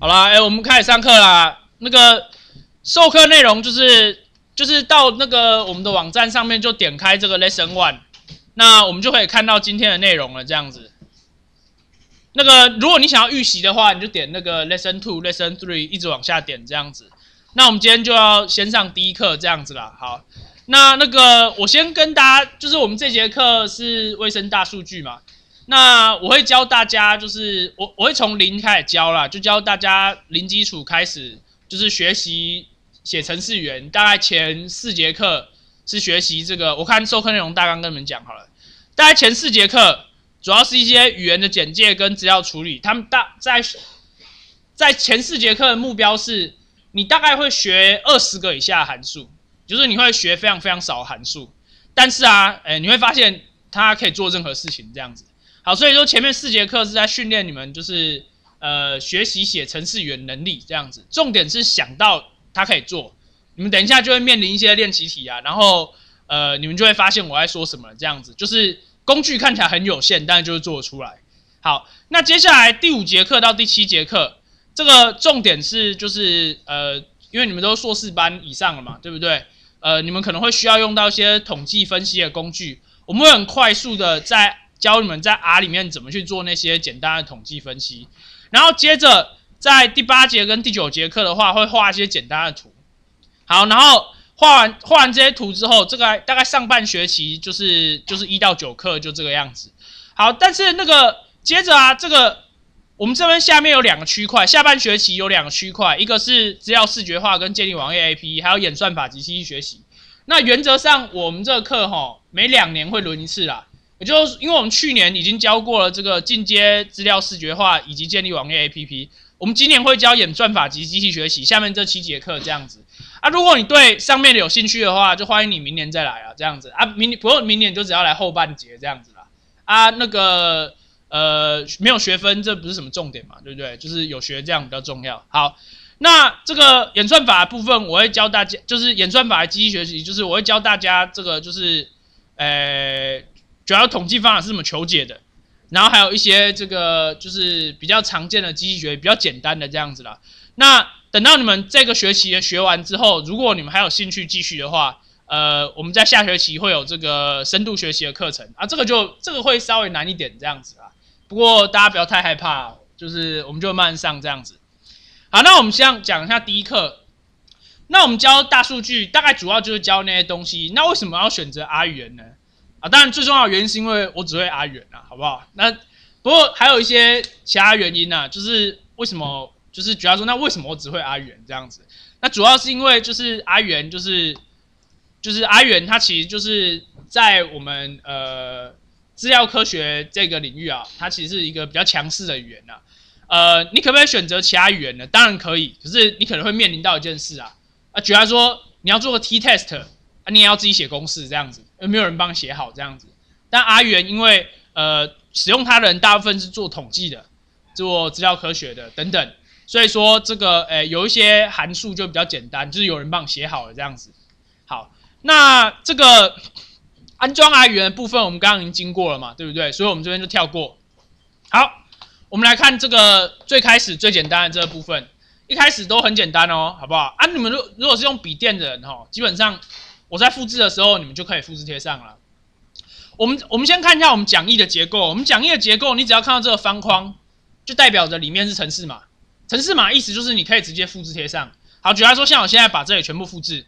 好啦，我们开始上课啦。那个授课内容就是到那个我们的网站上面就点开这个 Lesson 1， 那我们就可以看到今天的内容了。这样子，那个如果你想要预习的话，你就点那个 Lesson 2、Lesson 3， 一直往下点这样子。那我们今天就要先上第一课这样子啦。好，那个我先跟大家，就是我们这节课是卫生大数据嘛。那我会教大家，就是我会从零开始教啦，就教大家零基础开始，就是学习写程式语言。大概前4节课是学习这个，我看授课内容大纲跟你们讲好了。大概前4节课主要是一些语言的简介跟资料处理。他们在前4节课的目标是，你大概会学20个以下的函数，就是你会学非常非常少的函数，但是你会发现它可以做任何事情这样子。好，所以说前面4节课是在训练你们，就是学习写程式语言能力这样子。重点是想到它可以做，你们等一下就会面临一些练习题啊，然后你们就会发现我在说什么这样子，就是工具看起来很有限，但是就是做得出来。好，那接下来第5节课到第7节课，这个重点是就是因为你们都硕士班以上了嘛，对不对？你们可能会需要用到一些统计分析的工具，我们会很快速的教你们在 R 里面怎么去做那些简单的统计分析，然后接着在第8节跟第9节课的话，会画一些简单的图。好，然后画完这些图之后，这个大概上半学期就是1到9课就这个样子。好，但是那个接着这个我们这边下面有2个区块，下半学期有2个区块，一个是资料视觉化跟建立网页 APP， 还有演算法及机器学习。那原则上我们这个课每2年会轮一次啦。也就是因为我们去年已经教过了这个进阶资料视觉化以及建立网页 APP， 我们今年会教演算法及机器学习，下面这7节课这样子。如果你对上面的有兴趣的话，就欢迎你明年再来啊，这样子不过明年就只要来后半节这样子啦。那个没有学分，这不是什么重点嘛，对不对？就是有学这样比较重要。好，那这个演算法的部分，我会教大家，就是演算法的机器学习，就是我会教大家这个就是主要统计方法是怎么求解的，然后还有一些这个就是比较常见的机器学，比较简单的这样子啦。那等到你们这个学期学完之后，如果你们还有兴趣继续的话，我们在下学期会有这个深度学习的课程这个会稍微难一点这样子啦。不过大家不要太害怕，就是我们就慢慢上这样子。好，那我们先讲一下第一课。那我们教大数据，大概主要就是教那些东西。那为什么要选择 R 语言呢？当然最重要的原因是因为我只会 R 语言好不好？那不过还有一些其他原因就是为什么，就是主要说那为什么我只会 R 语言这样子？那主要是因为就是 R 语言就是 R 语言它其实就是在我们资料科学这个领域它其实是一个比较强势的语言你可不可以选择其他语言呢？当然可以，可是你可能会面临到一件事举例来说你要做个 T-test 你也要自己写公式这样子，没有人帮你写好这样子。但 R 语言因为使用它的人大部分是做统计的、做资料科学的等等，所以说这个有一些函数就比较简单，就是有人帮你写好了这样子。好，那这个安装 R 语言的部分我们刚刚已经经过了嘛，对不对？所以我们这边就跳过。好，我们来看这个最开始最简单的这个部分，一开始都很简单好不好？你们如果是用笔电的人基本上我在复制的时候，你们就可以复制贴上了。我们先看一下我们讲义的结构。我们讲义的结构，你只要看到这个方框，就代表着里面是程式码。程式码意思就是你可以直接复制贴上。好，举例来说，像我现在把这里全部复制，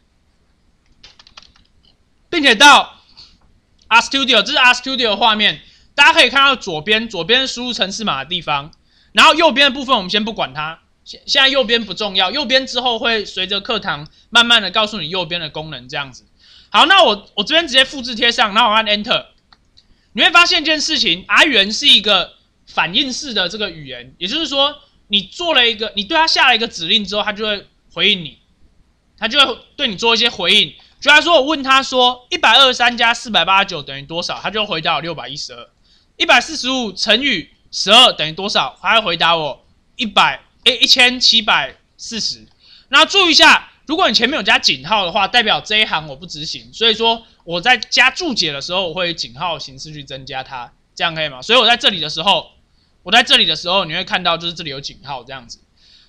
并且到 RStudio， 这是 RStudio 的画面，大家可以看到左边输入程式码的地方，然后右边的部分我们先不管它。现在右边不重要，右边之后会随着课堂慢慢的告诉你右边的功能这样子。好，那我这边直接复制贴上，然后我按 Enter， 你会发现一件事情 ，R 语言是一个反应式的这个语言，也就是说，你对它下了一个指令之后，它就会回应你，它就会对你做一些回应。举例说，我问他说123加489等于多少，他就回答我612。145乘以12等于多少，他会回答我1740。然后注意一下，如果你前面有加井号的话，代表这一行我不执行，所以说我在加注解的时候，我会以井号的形式去增加它，这样可以吗？所以我在这里的时候，你会看到就是这里有井号这样子。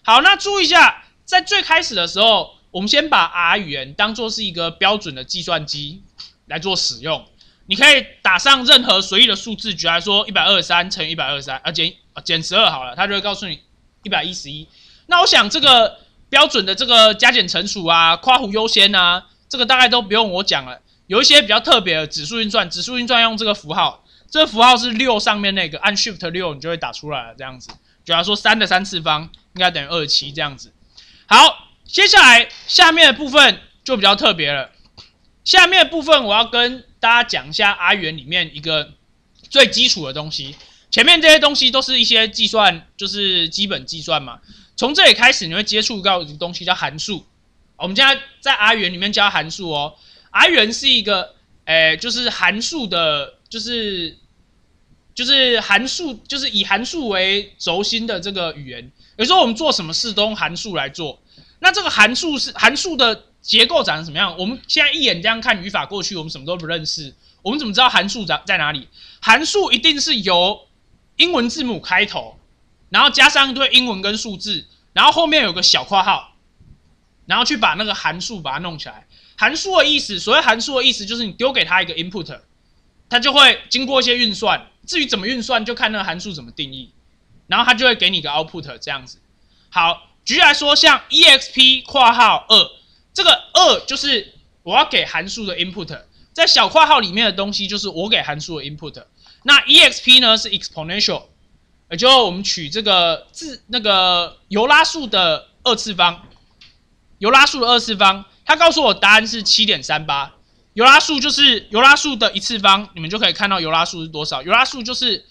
好，那注意一下，在最开始的时候，我们先把 R 语言当做是一个标准的计算机来做使用。你可以打上任何随意的数字，举例来说123乘以123，减12好了，它就会告诉你111。那我想这个标准的这个加减乘除啊、括弧优先啊，这个大概都不用我讲了。有一些比较特别的指数运算，指数运算用这个符号，这个符号是6上面那个，按 Shift 6你就会打出来了，这样子。举例说3的3次方应该等于27这样子。好，接下来下面的部分就比较特别了。下面的部分我要跟大家讲一下 R 语言里面一个最基础的东西。前面这些东西都是一些计算，就是基本计算嘛。从这里开始，你会接触到一个东西叫函数。我们现在在 R 语言里面教函数哦。R 语言是一个，就是函数的，就是函数，就是以函数为轴心的这个语言。有时候我们做什么事都用函数来做。那这个函数的结构长成什么样？我们现在一眼这样看语法过去，我们什么都不认识。我们怎么知道函数在哪里？函数一定是由英文字母开头，然后加上一堆英文跟数字，然后后面有个小括号，然后去把那个函数把它弄起来。函数的意思，所谓函数的意思就是你丢给它一个 input， 它就会经过一些运算。至于怎么运算，就看那个函数怎么定义，然后它就会给你一个 output 这样子。好，举例来说，像 exp 括号2，这个2就是我要给函数的 input， 在小括号里面的东西就是我给函数的 input。那 exp 呢是 exponential， 也就是我们取这个那个尤拉数的2次方，尤拉数的2次方，它告诉我答案是 7.38。尤拉数就是尤拉数的1次方，你们就可以看到尤拉数是多少。尤拉数就是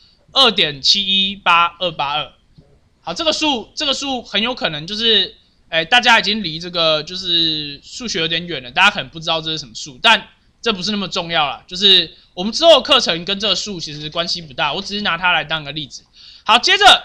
2.718282。好，这个数很有可能就是，大家已经离这个就是数学有点远了，大家可能不知道这是什么数，但这不是那么重要啦，就是我们之后的课程跟这个数其实关系不大，我只是拿它来当个例子。好，接着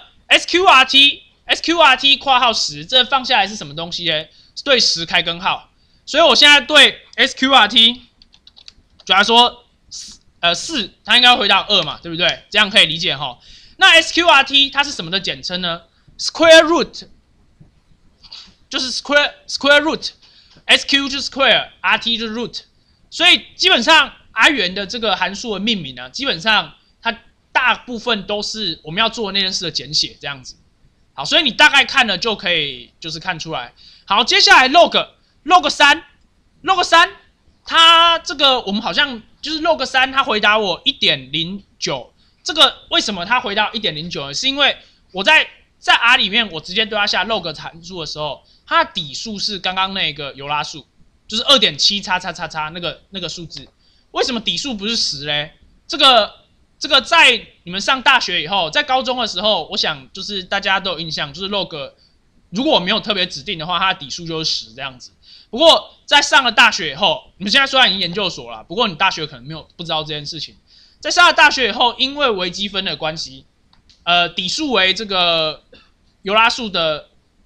SQRT 括号10，这放下来是什么东西呢？是对10开根号，所以我现在对 SQRT， 假如说4，它应该回答2嘛，对不对？这样可以理解齁。那 SQRT 它是什么的简称呢？ Square root 就是 square root，SQ 就是 square，RT 就是 root， 所以基本上 R 语言的这个函数的命名啊，基本上它大部分都是我们要做的那件事的简写这样子。好，所以你大概看了就可以就是看出来。好，接下来 log 3，它这个我们好像就是 log 3，它回答我 1.09。这个为什么它回答 1.09 呢？是因为我在 R 里面，我直接对它下 log 函数的时候，它的底数是刚刚那个尤拉数，就是 2.7 叉叉叉叉那个数字。为什么底数不是10嘞？这个在你们上大学以后，在高中的时候，我想就是大家都有印象，就是 log 如果我没有特别指定的话，它的底数就是10这样子。不过在上了大学以后，你们现在虽然已经研究所了，不过你大学可能不知道这件事情。在上了大学以后，因为微积分的关系，底数为这个尤拉数的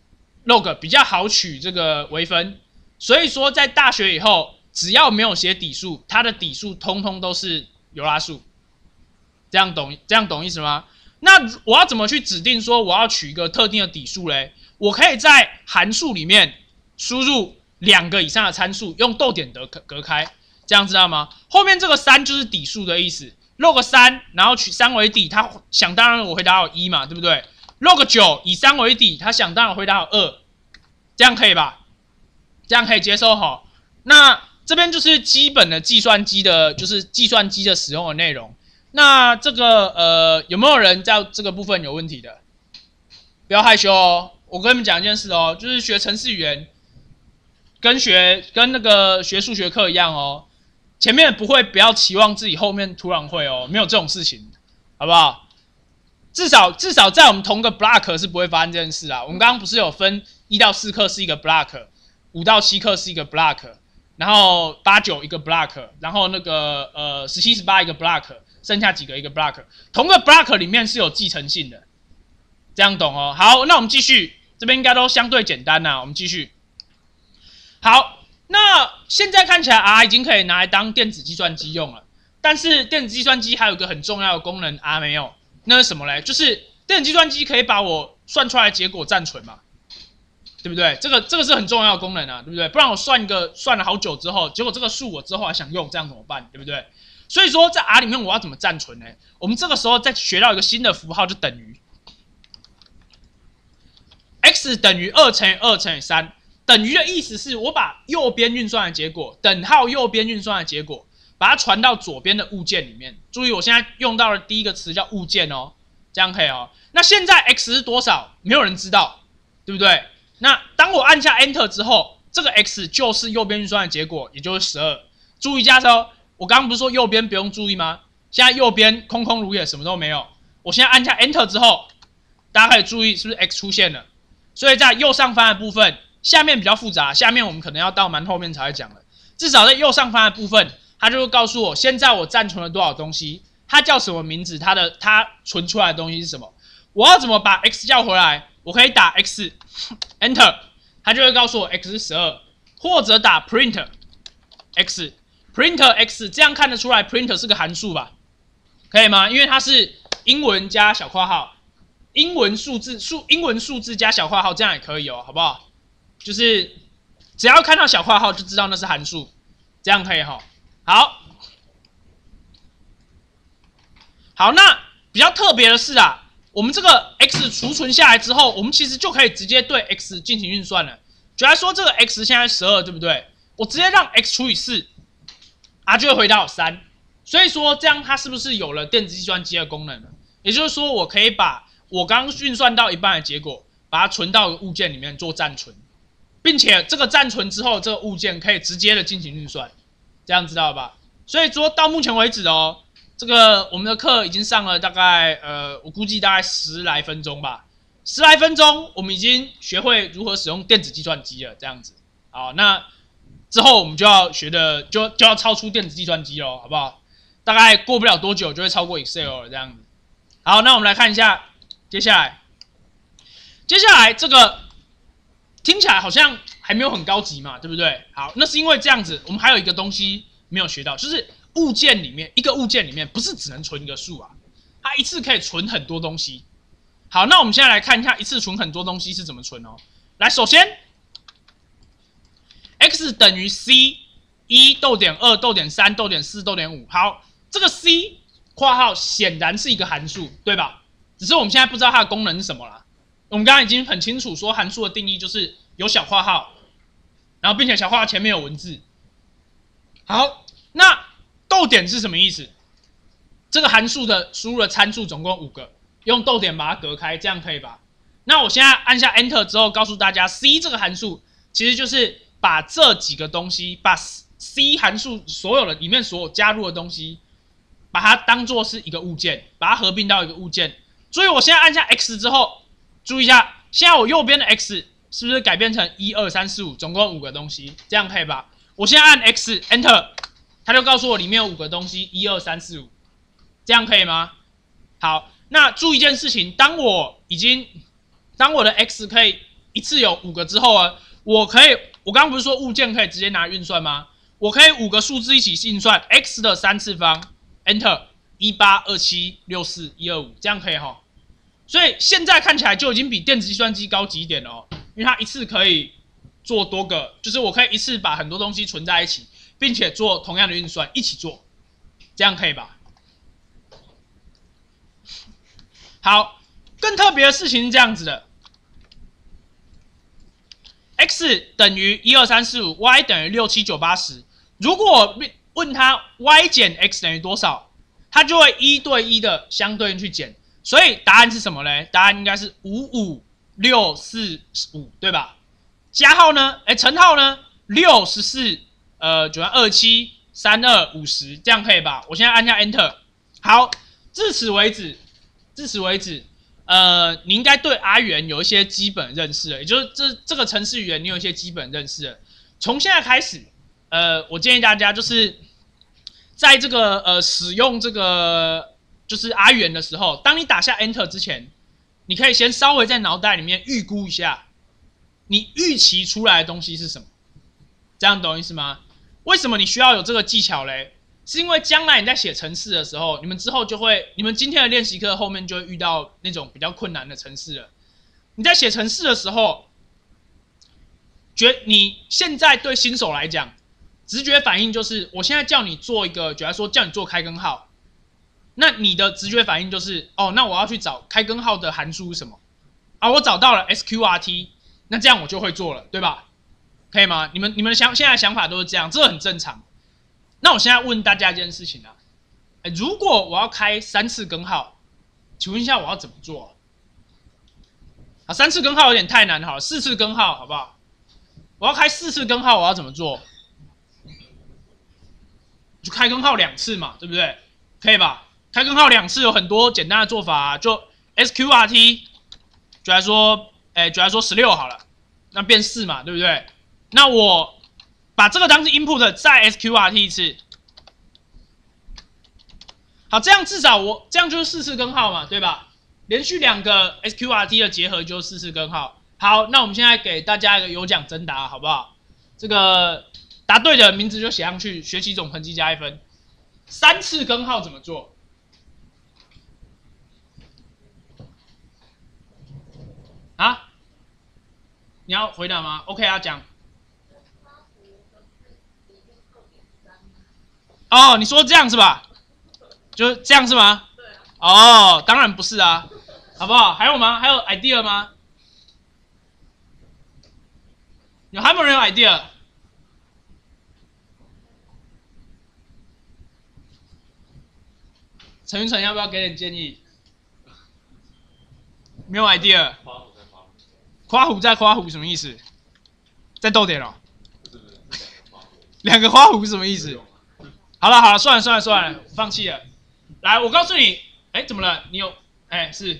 log 比较好取这个微分，所以说在大学以后，只要没有写底数，它的底数通通都是尤拉数。这样懂意思吗？那我要怎么去指定说我要取一个特定的底数嘞？我可以在函数里面输入2个以上的参数，用逗点隔开，这样知道吗？后面这个3就是底数的意思。log 3，然后取3为底，它想当然我回答有1嘛，对不对 ？log 9以3为底，它想当然回答有2，这样可以吧？这样可以接受齁。那这边就是基本的计算机的，就是计算机的使用的内容。那这个有没有人在这个部分有问题的？不要害羞哦，我跟你们讲一件事哦，就是学程式语言跟那个学数学课一样哦。前面不要期望自己后面突然会哦，没有这种事情，好不好？至少在我们同个 block 是不会发生这件事啊。我们刚刚不是有分1到4课是一个 block，5到7课是一个 block， 然后8、9一个 block， 然后那个17、18一个 block， 剩下几个一个 block， 同个 block 里面是有继承性的，这样懂哦？好，那我们继续，这边应该都相对简单啦，我们继续。好。那现在看起来 R 已经可以拿来当电子计算机用了，但是电子计算机还有一个很重要的功能 R 没有，那是什么嘞？就是电子计算机可以把我算出来的结果暂存嘛。 对不对？这个是很重要的功能啊，对不对？不然我算了好久之后，结果这个数我之后还想用，这样怎么办？对不对？所以说在 R 里面我要怎么暂存呢？我们这个时候再学到一个新的符号，就等于 x 等于2乘以2乘以3。等于的意思是我把右边运算的结果，等号右边运算的结果，把它传到左边的物件里面。注意，我现在用到的第一个词叫物件哦，这样可以哦。那现在 x 是多少？没有人知道，对不对？那当我按下 Enter 之后，这个 x 就是右边运算的结果，也就是12。注意一下哦，我刚刚不是说右边不用注意吗？现在右边空空如也，什么都没有。我现在按下 Enter 之后，大家可以注意是不是 x 出现了？所以在右上方的部分。下面比较复杂，下面我们可能要到蛮后面才会讲了。至少在右上方的部分，它就会告诉我现在我暂存了多少东西，它叫什么名字，它存出来的东西是什么。我要怎么把 x 叫回来？我可以打 x Enter， 它就会告诉我 x 是12，或者打 print x print x， 这样看得出来 print 是个函数吧？可以吗？因为它是英文加小括号，英文数字加小括号，这样也可以哦，好不好？就是只要看到小括号就知道那是函数，这样可以哈。好，那比较特别的是啊，我们这个 x 储存下来之后，我们其实就可以直接对 x 进行运算了。举例说，这个 x 现在12，对不对？我直接让 x 除以4，就会回到3。所以说这样它是不是有了电子计算机的功能了？也就是说，我可以把我刚运算到一半的结果，把它存到物件里面做暂存。并且这个暂存之后，这个物件可以直接的进行运算，这样知道吧？所以说到目前为止哦，这个我们的课已经上了大概我估计大概10来分钟吧，10来分钟我们已经学会如何使用电子计算机了，这样子。好，那之后我们就要学的就要超出电子计算机咯，好不好？大概过不了多久就会超过 Excel 了，这样子。好，那我们来看一下接下来这个。听起来好像还没有很高级嘛，对不对？好，那是因为这样子，我们还有一个东西没有学到，就是物件里面一个物件里面不是只能存一个数啊，它一次可以存很多东西。好，那我们现在来看一下一次存很多东西是怎么存哦。来，首先 x 等于 c 1逗点2逗点3逗点4逗点5。好，这个 c 括号显然是一个函数，对吧？只是我们现在不知道它的功能是什么啦。我们刚刚已经很清楚说函数的定义就是有小括号，然后并且小括号前面有文字。好，那逗点是什么意思？这个函数的输入的参数总共5个，用逗点把它隔开，这样可以吧？那我现在按下 Enter 之后，告诉大家 C 这个函数其实就是把这几个东西，把 C 函数所有的里面所有加入的东西，把它当做是一个物件，把它合并到一个物件。所以我现在按下 X 之后。注意一下，现在我右边的 x 是不是改变成1、2、3、4、5，总共5个东西，这样可以吧？我现在按 x Enter， 它就告诉我里面有5个东西，1、2、3、4、5，这样可以吗？好，那注意一件事情，当我的 x 可以一次有5个之后啊，我刚刚不是说物件可以直接拿来运算吗？我可以5个数字一起运算 x 的3次方 Enter 18276415，这样可以齁。所以现在看起来就已经比电子计算机高级一点了哦，因为它一次可以做多个，就是我可以一次把很多东西存在一起，并且做同样的运算一起做，这样可以吧？好，更特别的事情是这样子的 ，x 等于1、2、3、4、5，y 等于6、7、9、8、10。如果问他 y 减 x 等于多少，他就会1对1的相对应去减。所以答案是什么呢？答案应该是55645，对吧？加号呢？乘号呢？6、14、27、32、50，这样可以吧？我现在按下 Enter。好，至此为止，你应该对 R 语言有一些基本认识了，也就是这个程式语言你有一些基本认识了。从现在开始，我建议大家就是在这个使用这个。就是 R 语言的时候，当你打下 Enter 之前，你可以先稍微在脑袋里面预估一下，你预期出来的东西是什么，这样懂意思吗？为什么你需要有这个技巧嘞？是因为将来你在写程式的时候，你们今天的练习课后面就会遇到那种比较困难的程式了。你在写程式的时候， 你现在对新手来讲，直觉反应就是我现在叫你做一个，假如说叫你做开根号，那你的直觉反应就是哦，那我要去找开根号的函数是什么啊？我找到了 sqrt， 那这样我就会做了，对吧？可以吗？你们现在的想法都是这样，这很正常。那我现在问大家一件事情啊，如果我要开3次根号，请问一下我要怎么做？啊，3次根号有点太难，好了，4次根号好不好？我要开4次根号，我要怎么做？就开根号2次嘛，对不对？可以吧？开根号2次有很多简单的做法啊，就 sqrt， 就来说16好了，那变4嘛，对不对？那我把这个当成 input， 再 sqrt 一次，好，这样至少这样就是4次根号嘛，对吧？连续2个 sqrt 的结合就是4次根号。好，那我们现在给大家一个有奖征答，好不好？这个答对的名字就写上去，学习总成绩加1分。3次根号怎么做？啊？你要回答吗 ？OK 啊，讲。哦，你说这样是吧？就是这样是吗？对啊。哦，当然不是啊，好不好？还有吗？还有 idea 吗？还有没有人有 idea？ 陈云成要不要给点建议？没有 idea。夸虎在夸虎什么意思？在逗点哦。2个夸虎是什么意思？好了，算了，放弃了。来，我告诉你，怎么了？你有，是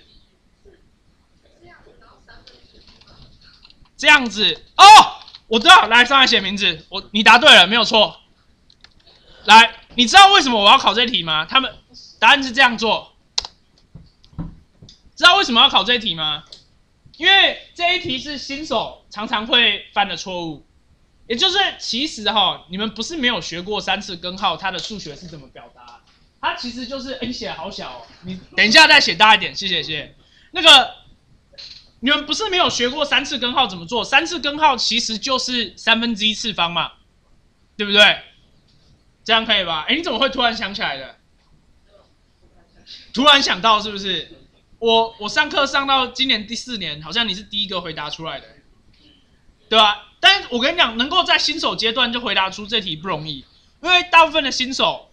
这样子哦，我知道，来上来写名字，你答对了，没有错。来，你知道为什么我要考这题吗？他们答案是这样做。知道为什么要考这题吗？因为这一题是新手常常会犯的错误。也就是其实你们不是没有学过3次根号，它的数学是怎么表达？它其实就是你写的好小哦，你等一下再写大一点，谢谢。那个你们不是没有学过3次根号怎么做？3次根号其实就是1/3次方嘛，对不对？这样可以吧？你怎么会突然想起来的？突然想到是不是？我上课上到今年第4年，好像你是第一个回答出来的，对吧？但是我跟你讲，能够在新手阶段就回答出这题不容易，因为大部分的新手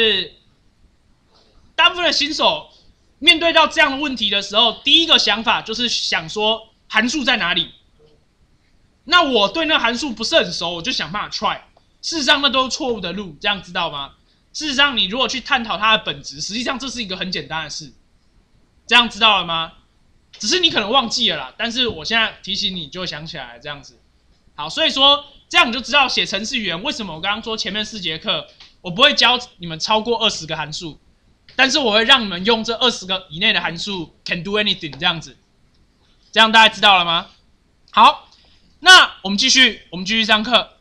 面对到这样的问题的时候，第一个想法就是想说函数在哪里。那我对那函数不是很熟，我就想办法 try。事实上那都是错误的路，这样知道吗？事实上你如果去探讨它的本质，实际上这是一个很简单的事，这样知道了吗？只是你可能忘记了啦，但是我现在提醒你就想起来了，这样子。好，所以说这样你就知道写程式语言为什么我刚刚说前面4节课我不会教你们超过20个函数，但是我会让你们用这20个以内的函数 can do anything 这样子，这样大家知道了吗？好，那我们继续上课。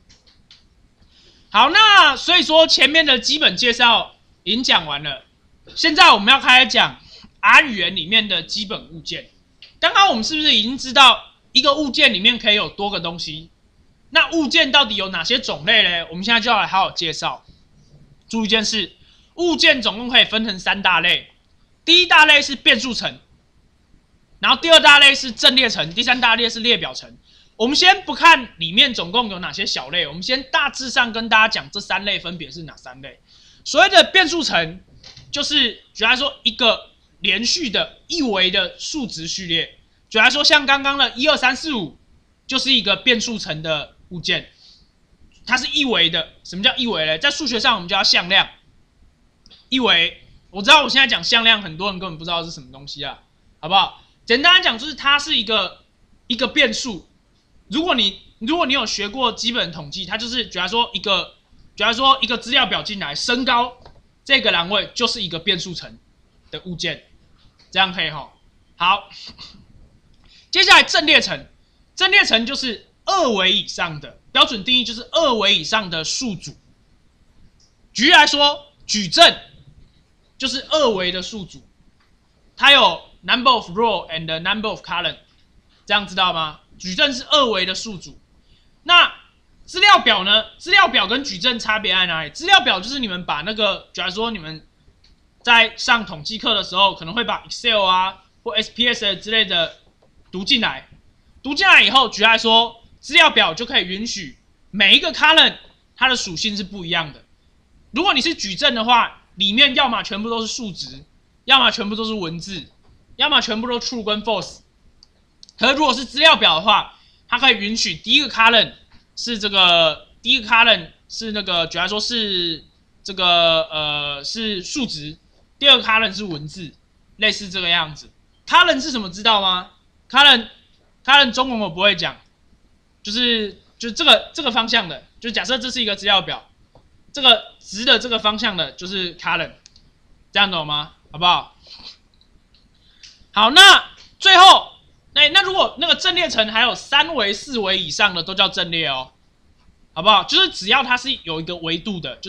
好，那所以说前面的基本介绍已经讲完了，现在我们要开始讲 R 语言里面的基本物件。刚刚我们是不是已经知道一个物件里面可以有多个东西？那物件到底有哪些种类呢？我们现在就要来好好介绍。注意一件事，物件总共可以分成3大类。第一大类是变数层，然后第2大类是阵列层，第3大类是列表层。我们先不看里面总共有哪些小类，我们先大致上跟大家讲这3类分别是哪3类。所谓的变数层，就是举例来说一个连续的一维的数值序列。举例来说，像刚刚的1、2、3、4、5，就是一个变数层的物件，它是一维的。什么叫一维呢？在数学上我们叫向量。一维，我知道我现在讲向量，很多人根本不知道是什么东西啊，好不好？简单来讲，就是它是一个变数。如果你有学过基本统计，它就是举例来说一个资料表进来，身高这个栏位就是一个变数层的物件，这样可以齁。好，接下来阵列层，阵列层就是2维以上的，标准定义就是2维以上的数组。举例来说，矩阵就是2维的数组，它有 number of row and number of column， 这样知道吗？矩阵是2维的数组。 那资料表呢？资料表跟矩阵差别在哪里？资料表就是你们把那个，假如说你们在上统计课的时候，可能会把 Excel 啊或 SPSS 之类的读进来。读进来以后，举例来说，资料表就可以允许每一个 column 它的属性是不一样的。如果你是矩阵的话，里面要么全部都是数值，要么全部都是文字，要么全部都 true 跟 false。可是如果是资料表的话，它可以允许第一个 column 是这个，第一个 column 是那个，举例来说是这个是数值，第二个 column 是文字，类似这个样子。column 是什么知道吗？column 中文我不会讲，就这个方向的，就假设这是一个资料表，这个直的这个方向的就是 column， 这样懂吗？好不好？好，那最后，那如果那个阵列层还有3维、4维以上的都叫阵列哦，好不好？就是只要它是有一个维度的，就是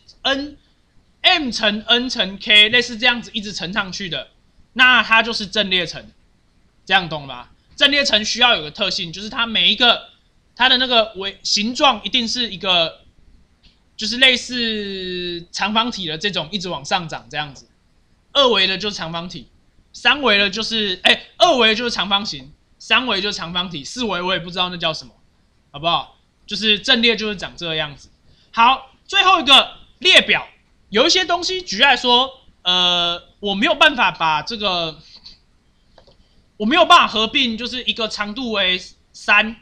m 乘 n 乘 k 类似这样子一直乘上去的，那它就是阵列层，这样懂了吗？阵列层需要有个特性，就是它每一个它的那个形状一定是一个，就是类似长方体的这种一直往上涨这样子。2维的就是长方体，3维的就是2维就是长方形，3维就是长方体，4维我也不知道那叫什么，好不好？就是阵列就是长这个样子。好，最后一个列表，有一些东西，举例来说，我没有办法把这个。我没有办法合并，就是一个长度为3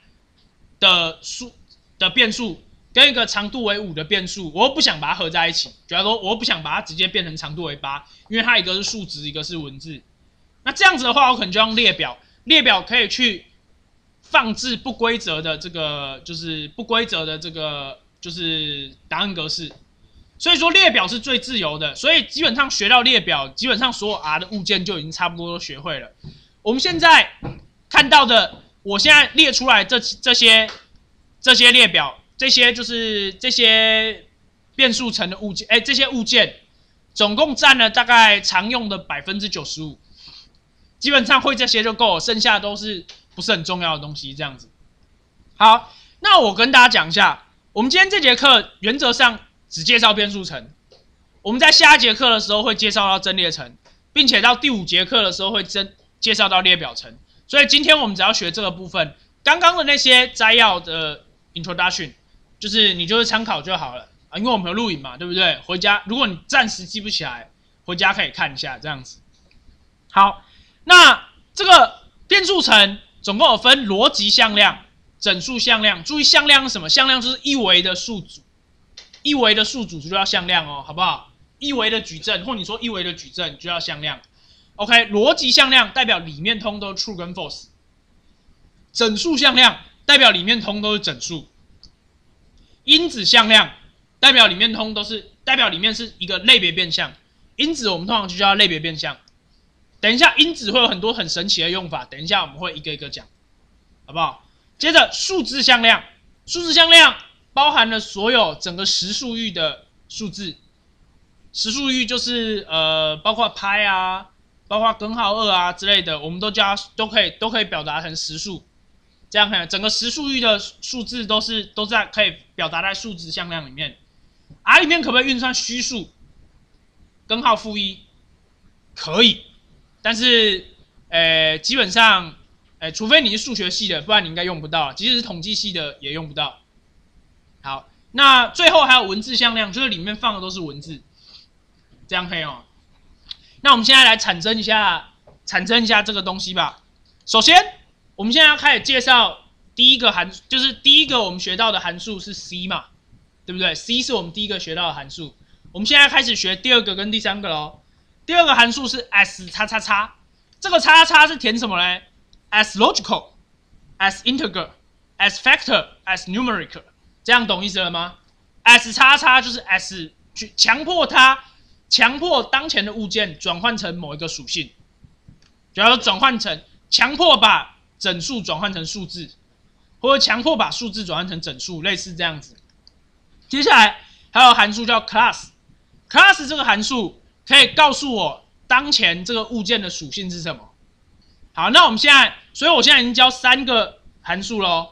的变数跟一个长度为5的变数，我又不想把它合在一起。主要说，我又不想把它直接变成长度为8，因为它一个是数值，一个是文字。那这样子的话，我可能就用列表，列表可以去放置不规则的这个，就是不规则的这个，就是档案格式。所以说，列表是最自由的。所以基本上学到列表，基本上所有 R 的物件就已经差不多都学会了。我们现在看到的，我现在列出来这些列表，这些就是这些变数层的物件，这些物件总共占了大概常用的95%，基本上会这些就够了，剩下都是不是很重要的东西，这样子。好，那我跟大家讲一下，我们今天这节课原则上只介绍变数层，我们在下一节课的时候会介绍到阵列层，并且到第5节课的时候会介绍到列表层，所以今天我们只要学这个部分，刚刚的那些摘要的 introduction， 就是你就是参考就好了啊，因为我们有录影嘛，对不对？回家如果你暂时记不起来，回家可以看一下这样子。好，那这个变数层总共有分逻辑向量、整数向量。注意向量是什么？向量就是1维的数组，1维的数组就叫向量哦，好不好？1维的矩阵，或你说1维的矩阵就叫向量。OK， 逻辑向量代表里面通都是 true 跟 false， 整数向量代表里面通都是整数，因子向量代表里面通都是是一个类别变项，因子我们通常就叫类别变项。等一下因子会有很多很神奇的用法，等一下我们会一个一个讲，好不好？接着数字向量，数字向量包含了所有整个实数域的数字，实数域就是包括派啊。包括根号2啊之类的，我们都可以表达成实数，这样看，整个实数域的数字都在可以表达在数值向量里面。R 里面可不可以运算虚数？根号-1可以，但是基本上除非你是数学系的，不然你应该用不到，即使是统计系的也用不到。好，那最后还有文字向量，就是里面放的都是文字，这样可以哦。那我们现在来产生一下这个东西吧。首先，我们现在要开始介绍第一个就是第一个我们学到的函数是 c 嘛，对不对 ？c 是我们第一个学到的函数。我们现在开始学第2个跟第3个喽。第2个函数是 s 叉叉叉，这个叉叉叉是填什么呢 ？as logical、as integer、as factor、as numeric， 这样懂意思了吗 ？s 叉叉就是 s 去强迫当前的物件转换成某一个属性，主要强迫把整数转换成数字，或者强迫把数字转换成整数，类似这样子。接下来还有函数叫 class，class 这个函数可以告诉我当前这个物件的属性是什么。好，那我们现在，所以我现在已经教3个函数喽。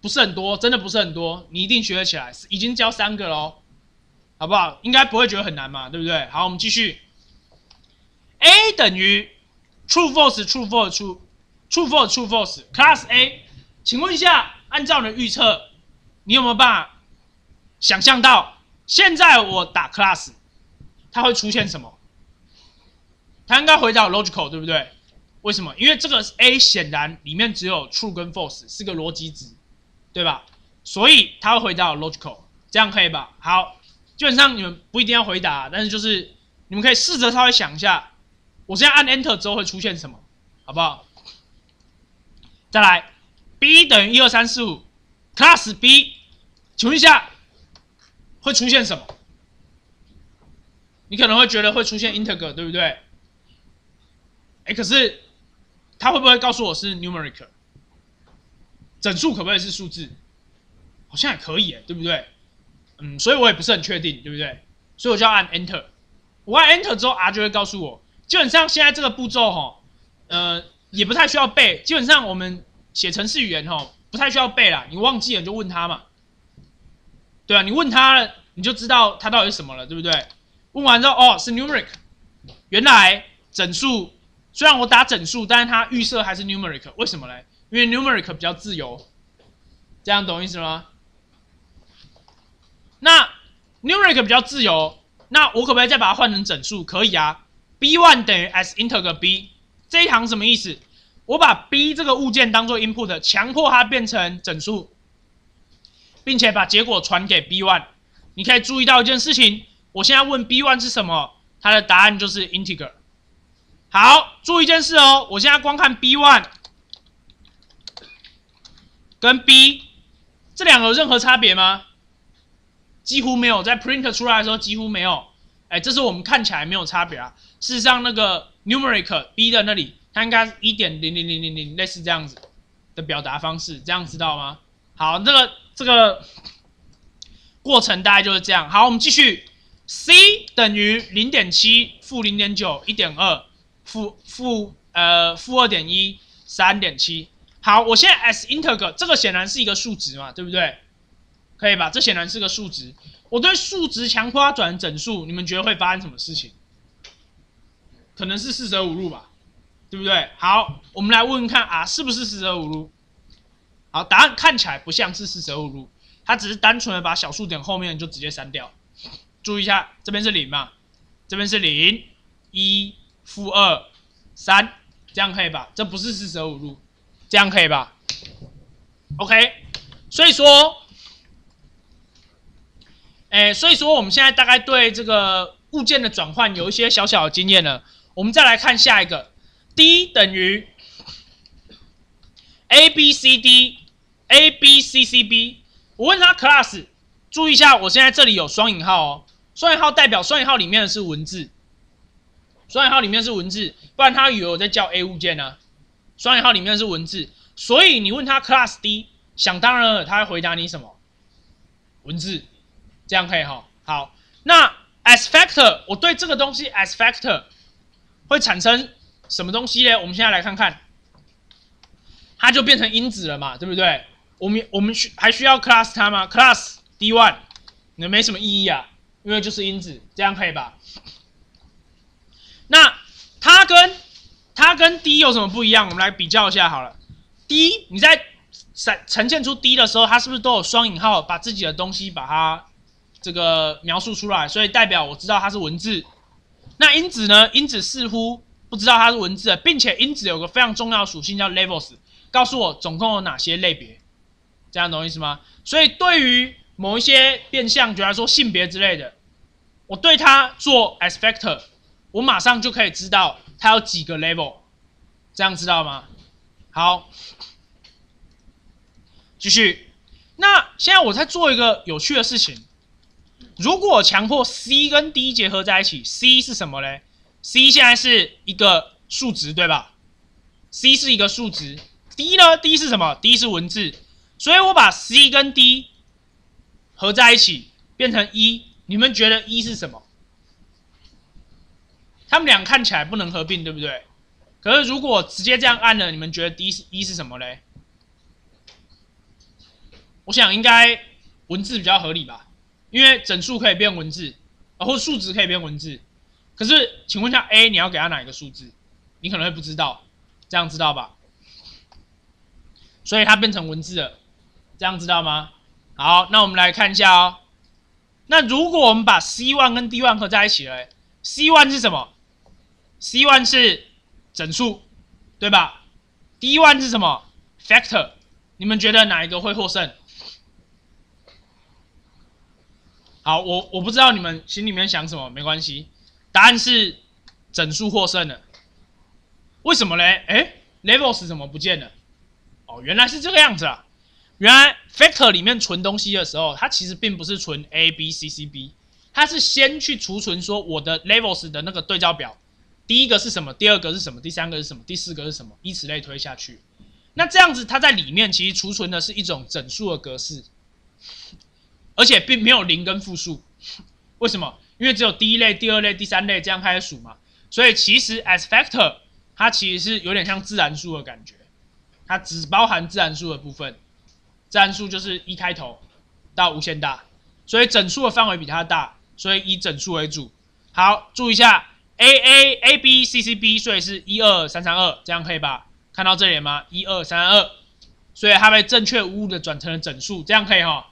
不是很多，真的不是很多，你一定学得起来，已经教3个咯，好不好？应该不会觉得很难嘛，对不对？好，我们继续。A 等于 true false true false true false true false class A， 请问一下，按照你的预测，你有没有办法想象到，现在我打 class， 它会出现什么？它应该回答 logical， 对不对？为什么？因为这个 A 显然里面只有 true 跟 false 是个逻辑值，对吧？所以它会回答 logical， 这样可以吧？好，基本上你们不一定要回答，但是就是你们可以试着稍微想一下，我现在按 Enter 之后会出现什么，好不好？再来 ，B 等于12345 ，class B， 请问一下会出现什么？你可能会觉得会出现 integer， 对不对？可是它会不会告诉我是 numeric？ 整数可不可以是数字？好像也可以对不对？所以我也不是很确定，对不对？所以我就要按 Enter。我按 Enter 之后 ，R 就会告诉我，基本上现在这个步骤也不太需要背。基本上我们写程式语言不太需要背啦，你忘记了你就问他嘛。对啊，你问他了，你就知道它到底是什么了，对不对？问完之后，是 numeric。原来整数虽然我打整数，但是它预设还是 numeric， 为什么呢？因为 numeric 比较自由，这样懂意思吗？那 numeric 比较自由，那我可不可以再把它换成整数？可以啊。b1 等于 as integer b， 这一行什么意思？我把 b 这个物件当做 input， 强迫它变成整数，并且把结果传给 b1。你可以注意到一件事情，我现在问 b1 是什么，它的答案就是 integer。好，注意一件事哦，我现在光看 b1 跟 b 这两个有任何差别吗？几乎没有，在 print 出来的时候几乎没有。这是我们看起来没有差别啊。事实上，那个 numeric b 的那里，它应该是 1.0000， 类似这样子的表达方式，这样知道吗？好，这个过程大概就是这样。好，我们继续。C 等于 0.7 负 0.9 1.2 负 2.1 3.7。好，我现在 as integer 这个显然是一个数值嘛，对不对？可以吧？这显然是个数值。我对数值强迫它转成整数，你们觉得会发生什么事情？可能是4舍5入吧，对不对？好，我们来问问看啊，是不是4舍5入？好，答案看起来不像是4舍5入，它只是单纯的把小数点后面就直接删掉。注意一下，这边是0嘛，这边是0、1、负2、3，这样可以吧？这不是4舍5入，这样可以吧 ？OK， 所以说。所以说我们现在大概对这个物件的转换有一些小小的经验了。我们再来看下一个 ，D 等于 ABCD，ABCCB。我问他 class， 注意一下，我现在这里有双引号哦，双引号代表双引号里面的是文字，双引号里面是文字，不然他以为我在叫 A 物件呢。双引号里面是文字，所以你问他 class D， 想当然了，他会回答你什么？文字。这样可以哈，好，那 as factor， 我对这个东西 as factor 会产生什么东西呢？我们现在来看看，它就变成因子了嘛，对不对？我们还需要 class 它吗 ？class D1 那没什么意义啊，因为就是因子，这样可以吧？那它跟 D 有什么不一样？我们来比较一下好了。D 你在呈现出 D 的时候，它是不是都有双引号，把自己的东西把它这个描述出来，所以代表我知道它是文字。那因子呢？因子似乎不知道它是文字的，并且因子有个非常重要的属性叫 levels， 告诉我总共有哪些类别。这样懂意思吗？所以对于某一些变项，比如说性别之类的，我对它做 as factor， 我马上就可以知道它有几个 level。这样知道吗？好，继续。那现在我在做一个有趣的事情。如果我强迫 C 跟 D 结合在一起 ，C 是什么呢 ？C 现在是一个数值，对吧 ？C 是一个数值 ，D 呢 ？D 是什么 ？D 是文字，所以我把 C 跟 D 合在一起变成1，你们觉得1是什么？他们俩看起来不能合并，对不对？可是如果直接这样按了，你们觉得 1是什么嘞？ 我想应该文字比较合理吧，因为整数可以变文字，或数值可以变文字。可是，请问一下 A， 你要给它哪一个数字？你可能会不知道，这样知道吧？所以它变成文字了，这样知道吗？好，那我们来看一下哦。那如果我们把 C1 跟 D1 合在一起了 ，C1 是什么 ？C1 是整数，对吧 ？D1 是什么 ？Factor。你们觉得哪一个会获胜？好，我不知道你们心里面想什么，没关系。答案是整数获胜了。为什么嘞？Levels 怎么不见了？哦，原来是这个样子啊！原来 Factor 里面存东西的时候，它其实并不是存 A、B、C、C、B， 它是先去储存说我的 Levels 的那个对照表，第一个是什么，第二个是什么，第三个是什么，第四个是什么，以此类推下去。那这样子，它在里面其实储存的是一种整数的格式，而且并没有零跟负数。为什么？因为只有第一类、第二类、第三类这样开始数嘛。所以其实 as factor 它其实是有点像自然数的感觉，它只包含自然数的部分。自然数就是1开头到无限大，所以整数的范围比它大，所以以整数为主。好，注意一下 A、B、C、C、B， 所以是1、2、3、3、2，这样可以吧？看到这里吗？1、2、3、2，所以它被正确无误的转成了整数，这样可以哈。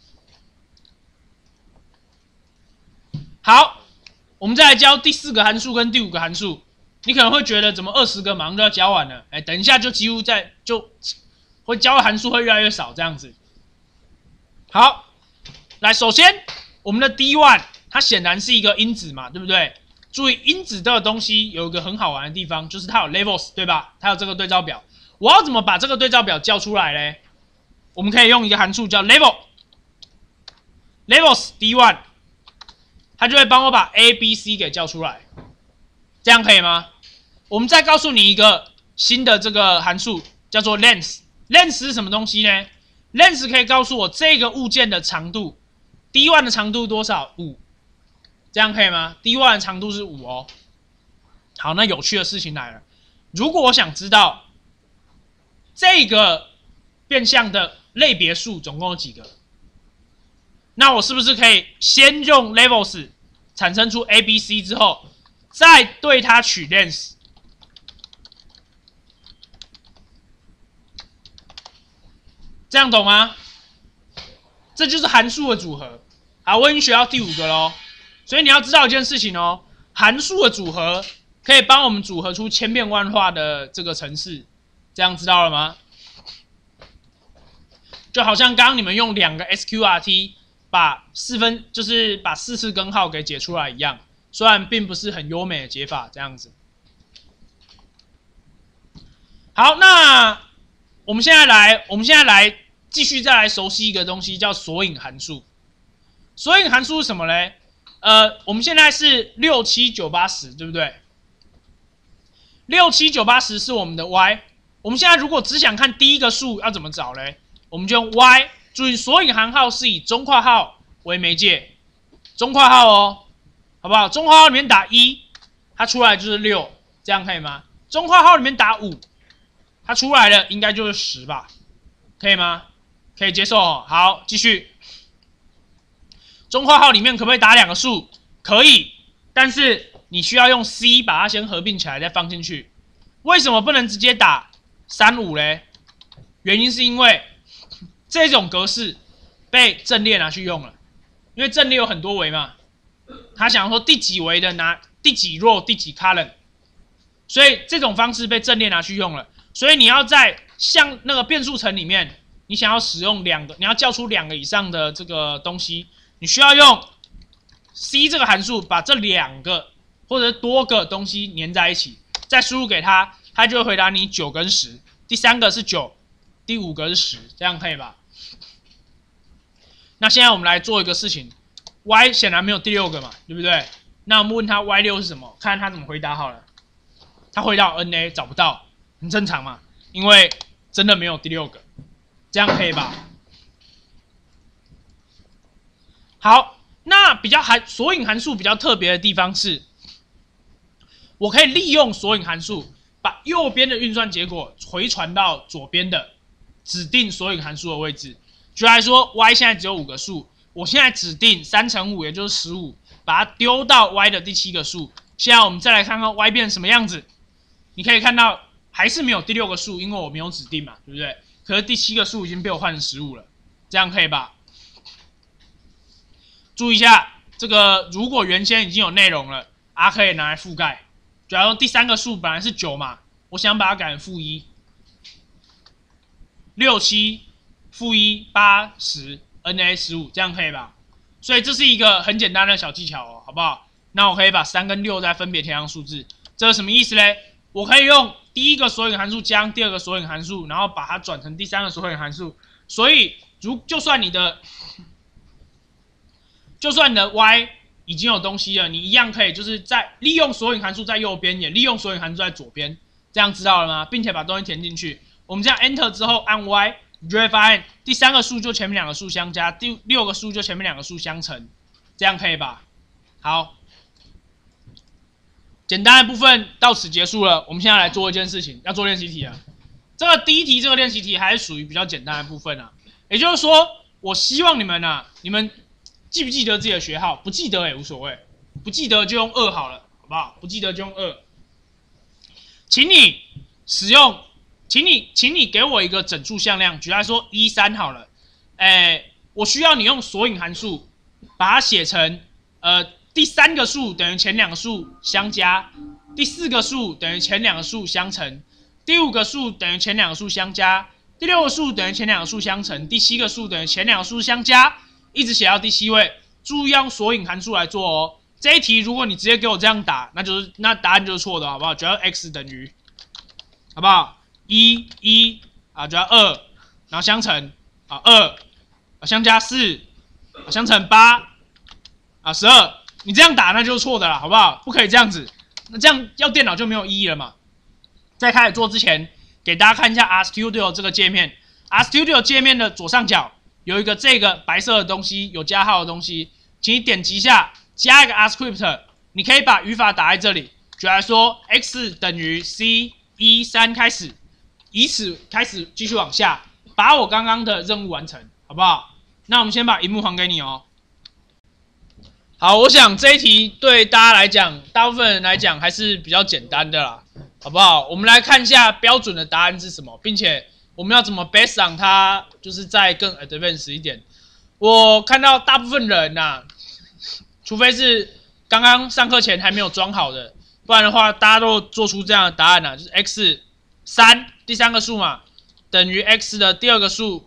好，我们再来教第4个函数跟第5个函数。你可能会觉得怎么20个马上就要教完了？等一下就几乎就会教的函数会越来越少这样子。好，来，首先我们的 D1 它显然是一个因子嘛，对不对？注意因子这个东西有一个很好玩的地方，就是它有 levels， 对吧？它有这个对照表。我要怎么把这个对照表叫出来嘞？我们可以用一个函数叫 levels D1， 它就会帮我把 A、B、C 给叫出来，这样可以吗？我们再告诉你一个新的这个函数，叫做 length。length 是什么东西呢 ？length 可以告诉我这个物件的长度 ，D1 的长度多少？5。这样可以吗 ？D1 的长度是5哦。好，那有趣的事情来了，如果我想知道这个变相的类别数总共有几个，那我是不是可以先用 levels 产生出 A、B、C 之后，再对它取 length？ 这样懂吗？这就是函数的组合。好，我已经学到第5个喽。所以你要知道一件事情哦，函数的组合可以帮我们组合出千变万化的这个程式，这样知道了吗？就好像刚刚你们用2个 SQRT 把4次根号给解出来一样，虽然并不是很优美的解法，这样子。好，那我们现在来继续再来熟悉一个东西，叫索引函数。索引函数是什么嘞？我们现在是6、7、9、8、10，对不对？6、7、9、8、10是我们的 y。我们现在如果只想看第一个数，要怎么找嘞？我们就用 y。注意，索引函号是以中括号为媒介，中括号哦，好不好？中括号里面打1，它出来就是6，这样可以吗？中括号里面打5，它出来的应该就是10吧？可以吗？可以接受哦。好，继续。中括号里面可不可以打2个数？可以，但是你需要用 C 把它先合并起来再放进去。为什么不能直接打3、5嘞？原因是因为这种格式被阵列拿去用了，因为阵列有很多维嘛，他想说第几维的拿第几 row 第几 column， 所以这种方式被阵列拿去用了。所以你要在像那个变数层里面，你想要使用2个，你要叫出2个以上的这个东西。你需要用 C 这个函数把这2个或者多个东西粘在一起，再输入给它，它就会回答你9跟10。第3个是9，第5个是10，这样可以吧？那现在我们来做一个事情 ，Y 显然没有第6个嘛，对不对？那我们问他 Y6 是什么，看他怎么回答好了。他回答 NA 找不到，很正常嘛，因为真的没有第6个，这样可以吧？好，那索引函数比较特别的地方是，我可以利用索引函数把右边的运算结果回传到左边的指定索引函数的位置。 举例来说 ，y 现在只有5个数，我现在指定3乘5，也就是15，把它丢到 y 的第7个数。现在我们再来看看 y 变成什么样子。你可以看到还是没有第6个数，因为我没有指定嘛，对不对？可是第7个数已经被我换成15了，这样可以吧？注意一下，这个如果原先已经有内容了，可以拿来覆盖。假如第3个数本来是9嘛，我想把它改成-1。6、7、-1、8、10 ，NA 15，这样可以吧？所以这是一个很简单的小技巧哦，好不好？那我可以把3跟6再分别填上数字，这是什么意思嘞？我可以用第一个索引函数加上第2个索引函数，然后把它转成第3个索引函数。所以就算你的 y 已经有东西了，你一样可以就是在利用索引函数在右边，也利用索引函数在左边，这样知道了吗？并且把东西填进去。我们这样 Enter 之后按 Y， 你就会发现第3个数就前面2个数相加，第6个数就前面2个数相乘，这样可以吧？好，简单的部分到此结束了。我们现在来做一件事情，要做练习题了。这个第1题这个练习题还是属于比较简单的部分啊，也就是说，我希望你们记不记得自己的学号？不记得也无所谓，不记得就用2好了，好不好？不记得就用2。请你给我一个整数向量，举例来说13好了。我需要你用索引函数把它写成第3个数等于前2个数相加，第4个数等于前2个数相乘，第5个数等于前2个数相加，第6个数等于前2个数相乘，第7个数等于前2个数相加，一直写到第7位。注意用索引函数来做哦。这一题如果你直接给我这样打，那答案就是错的，好不好？只要 x 等于，好不好？1啊，就要2，然后相乘啊2，相加4，相乘8啊12。你这样打那就是错的啦，好不好？不可以这样子，那这样要电脑就没有意义了嘛。在开始做之前，给大家看一下 RStudio 这个界面。RStudio 界面的左上角有一个这个白色的东西，有加号的东西，请你点击一下，加一个 RScript， 你可以把语法打在这里，举例来说 x 等于 c13开始，以此开始继续往下，把我刚刚的任务完成，好不好？那我们先把萤幕还给你哦。好，我想这一题对大家来讲，大部分人来讲还是比较简单的啦，好不好？我们来看一下标准的答案是什么，并且我们要怎么 based on 它，就是再更 advanced 一点。我看到大部分人除非是刚刚上课前还没有装好的，不然的话，大家都做出这样的答案就是 x 3第3个数嘛，等于 x 的第2个数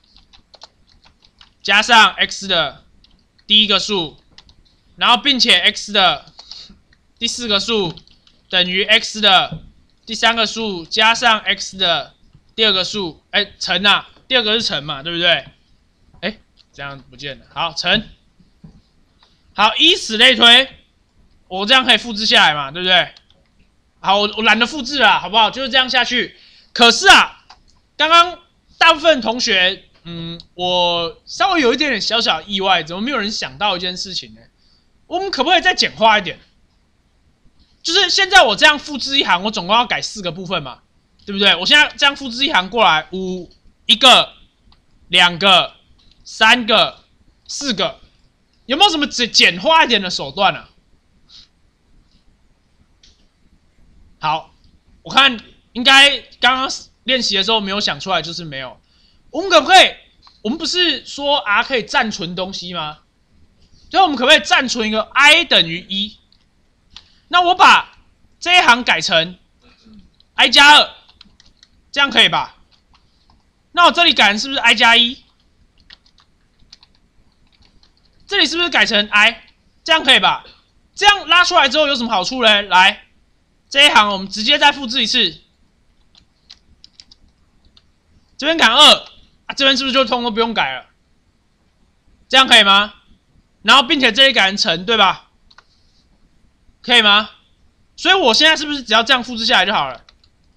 加上 x 的第1个数。然后，并且 x 的第4个数等于 x 的第3个数加上 x 的第2个数，乘第2个是乘嘛，对不对？这样不见了。好，乘。好，以此类推，我这样可以复制下来嘛，对不对？好，我懒得复制了，好不好？就是这样下去。可是刚刚大部分同学，我稍微有一点点小小意外，怎么没有人想到一件事情呢？我们可不可以再简化一点？就是现在我这样复制一行，我总共要改4个部分嘛，对不对？我现在这样复制一行过来，1个、2个、3个、4个，有没有什么简化一点的手段啊？好，我看应该刚刚练习的时候没有想出来，就是没有。我们可不可以？我们不是说可以暂存东西吗？所以我们可不可以暂存一个 i 等于1？那我把这一行改成 i 加2，这样可以吧？那我这里改成是不是 i 加1？这里是不是改成 i？ 这样可以吧？这样拉出来之后有什么好处呢？来，这一行我们直接再复制一次，这边改2，这边是不是就通通都不用改了？这样可以吗？然后，并且这里改成乘，对吧？可以吗？所以我现在是不是只要这样复制下来就好了？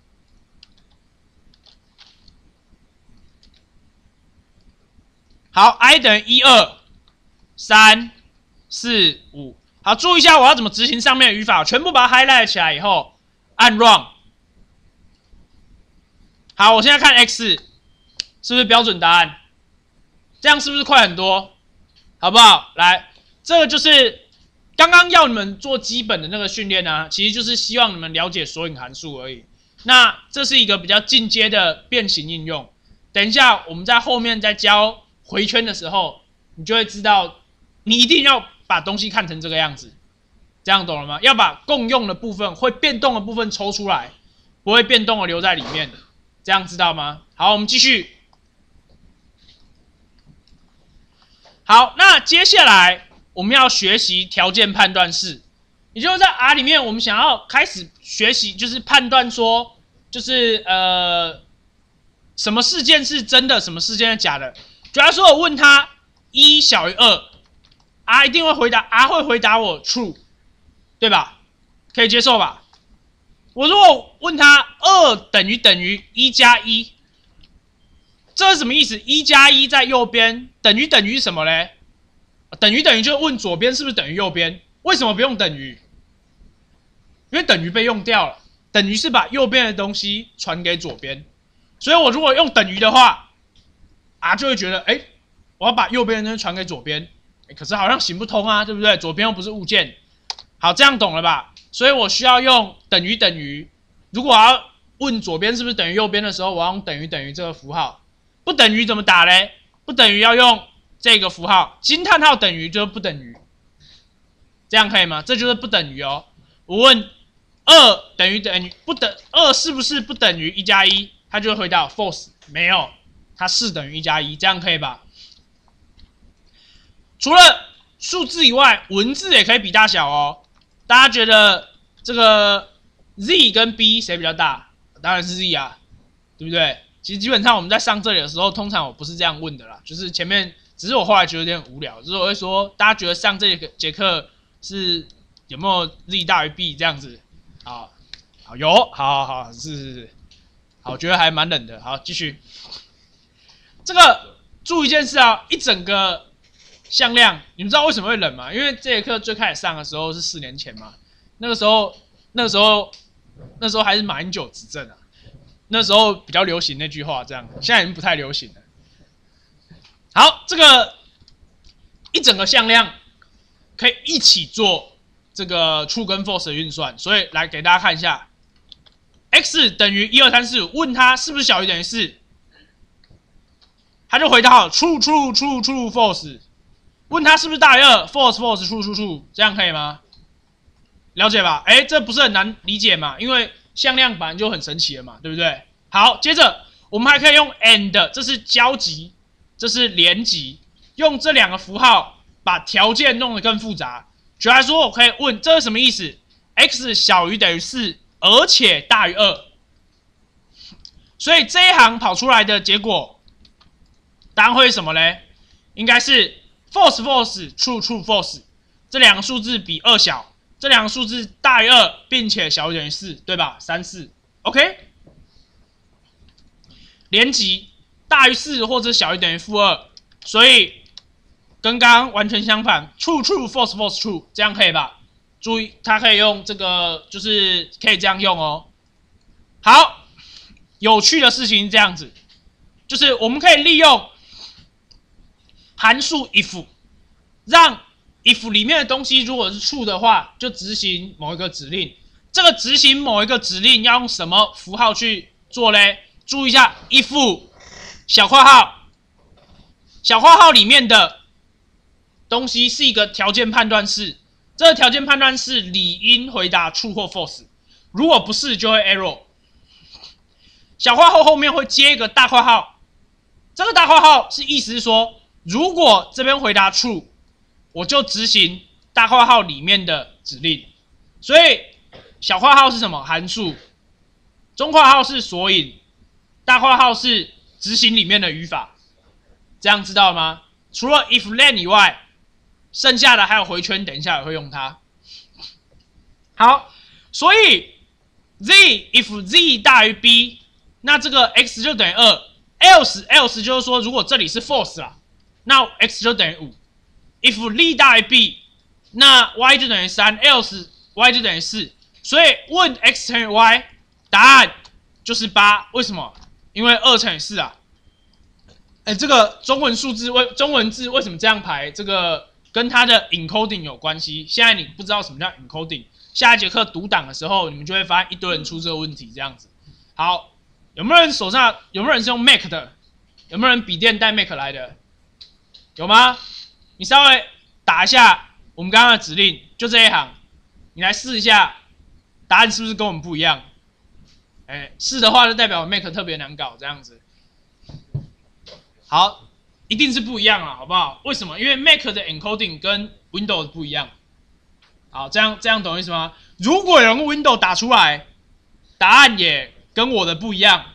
好 ，i 等于1、2、3、4、5。好，注意一下我要怎么执行上面的语法，全部把它 highlight 起来以后，按 run。好，我现在看 x 是不是标准答案？ 这样是不是快很多？好不好？来，这个就是刚刚要你们做基本的那个训练啊，其实就是希望你们了解索引函数而已。那这是一个比较进阶的变形应用。等一下我们在后面在教回圈的时候，你就会知道，你一定要把东西看成这个样子。这样懂了吗？要把共用的部分、会变动的部分抽出来，不会变动的留在里面。这样知道吗？好，我们继续。好，那接下来我们要学习条件判断式，也就是在 R 里面，我们想要开始学习，就是判断说，就是什么事件是真的，什么事件是假的。假如说我问他1小于2，R 一定会回答 ，R 会回答我 true， 对吧？可以接受吧？我如果问他2等于1加1。这是什么意思？1加1在右边，等于是什么嘞？等于就问左边是不是等于右边？为什么不用等于？因为等于被用掉了。等于是把右边的东西传给左边，所以我如果用等于的话，R 就会觉得，我要把右边的东西传给左边，可是好像行不通啊，对不对？左边又不是物件。好，这样懂了吧？所以我需要用等于。如果我要问左边是不是等于右边的时候，我要用等于这个符号。不等于怎么打嘞？不等于要用这个符号，惊叹号等于就是不等于，这样可以吗？这就是不等于哦。我问2等于不等2是不是不等于1加1？他就会回答 false， 没有，它是等于1加1，这样可以吧？除了数字以外，文字也可以比大小哦。大家觉得这个 Z 跟 B 谁比较大？当然是 Z 啊，对不对？其实基本上我们在上这里的时候，通常我不是这样问的啦，就是前面只是我后来觉得有点无聊，就是我会说，大家觉得上这节课是有没有 Z 大于 B 这样子？好，有，好，是，好，我觉得还蛮冷的。好，继续。这个注意一件事啊，一整个向量，你们知道为什么会冷吗？因为这节课最开始上的时候是4年前嘛，那个时候还是马英九执政啊。那时候比较流行那句话，这样现在已经不太流行了。好，这个一整个向量可以一起做这个 true 跟 false 的运算，所以来给大家看一下 ，x 等于1、2、3、4，问它是不是小于等于4，他就回答好 true false， 问它是不是大于2 false true， 这样可以吗？了解吧？这不是很难理解嘛，因为向量本来就很神奇了嘛，对不对？好，接着我们还可以用 and， 这是交集，这是连集，用这2个符号把条件弄得更复杂。举例来说，我可以问这是什么意思 ？x 小于等于4，而且大于2。所以这一行跑出来的结果，答案会是什么嘞？应该是 false true false， 这2个数字比2小。这2个数字大于2，并且小于等于4，对吧？3、4 ，OK。连集大于4或者小于等于-2，所以跟刚刚完全相反 ，true false true， 这样可以吧？注意，它可以用这个，就是可以这样用哦。好，有趣的事情是这样子，就是我们可以利用函数 if， 让if 里面的东西如果是 true 的话，就执行某一个指令。这个执行某一个指令要用什么符号去做嘞？注意一下 ，if 小括号里面的东西是一个条件判断式。这个条件判断式理应回答 true 或 false， 如果不是就会 error。小括号后面会接一个大括号，这个大括号是意思是说，如果这边回答 true。我就执行大括号里面的指令，所以小括号是什么？函数，中括号是索引，大括号是执行里面的语法，这样知道吗？除了 if then 以外，剩下的还有回圈，等一下也会用它。好，所以 if z 大于 b， 那这个 x 就等于2 ，else 就是说，如果这里是 false 啦，那 x 就等于5。if z 大于 b， 那 y 就等于3 ，else y 就等于4。所以问 x 乘以 y， 答案就是8。为什么？因为2乘以4啊。 这个中文字为什么这样排？这个跟它的 encoding 有关系。现在你不知道什么叫 encoding， 下一节课读档的时候，你们就会发现一堆人出这个问题，这样子。好，有没有人是用 Mac 的？有没有人笔电带 Mac 来的？有吗？你稍微打一下我们刚刚的指令，就这一行，你来试一下，答案是不是跟我们不一样？是的话就代表 Mac 特别难搞，这样子。好，一定是不一样啊，好不好？为什么？因为 Mac 的 encoding 跟 Windows 不一样。好，这样懂意思吗？如果有人用 Windows 打出来，答案也跟我的不一样。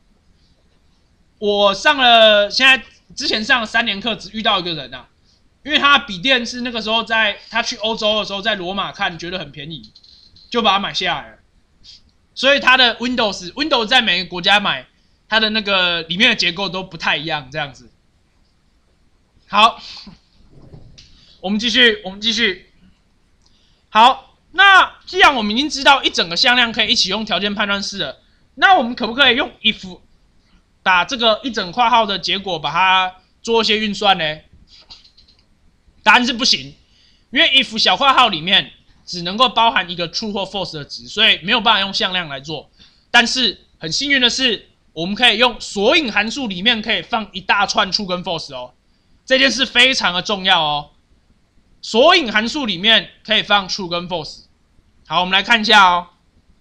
我之前上了3年课，只遇到一个人啊，因为他的笔电是那个时候他去欧洲的时候在罗马看，觉得很便宜，就把它买下来了。所以他的 Windows 在每个国家买，它的那个里面的结构都不太一样，这样子。好，我们继续。好，那既然我们已经知道一整个向量可以一起用条件判断式了，那我们可不可以用 if 把这个一整括号的结果把它做一些运算呢？答案是不行，因为 if 小括号里面只能够包含一个 true 或 false 的值，所以没有办法用向量来做。但是很幸运的是，我们可以用索引函数里面可以放一大串 true 跟 false 哦，这件事非常的重要哦。索引函数里面可以放 true 跟 false。好，我们来看一下哦。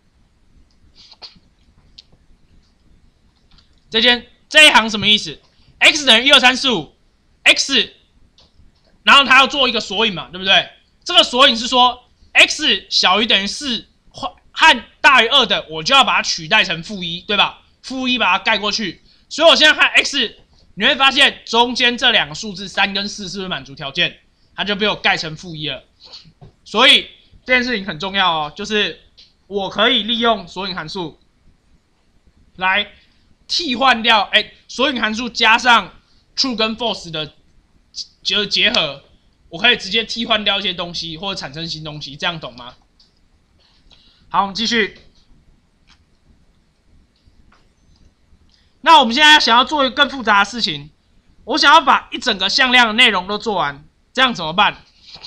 这一行什么意思 ？x 等于12345 然后它要做一个索引嘛，对不对？这个索引是说 x 小于等于4和大于2的，我就要把它取代成-1，对吧？-1把它盖过去，所以我现在看 x， 你会发现中间这2个数字3跟4是不是满足条件？它就被我盖成-1了。所以这件事情很重要哦，就是我可以利用索引函数来替换掉，索引函数加上 true 跟 false 的结合，我可以直接替换掉一些东西或者产生新东西，这样懂吗？好，我们继续。那我们现在想要做一个更复杂的事情，我想要把一整个向量的内容都做完，这样怎么办？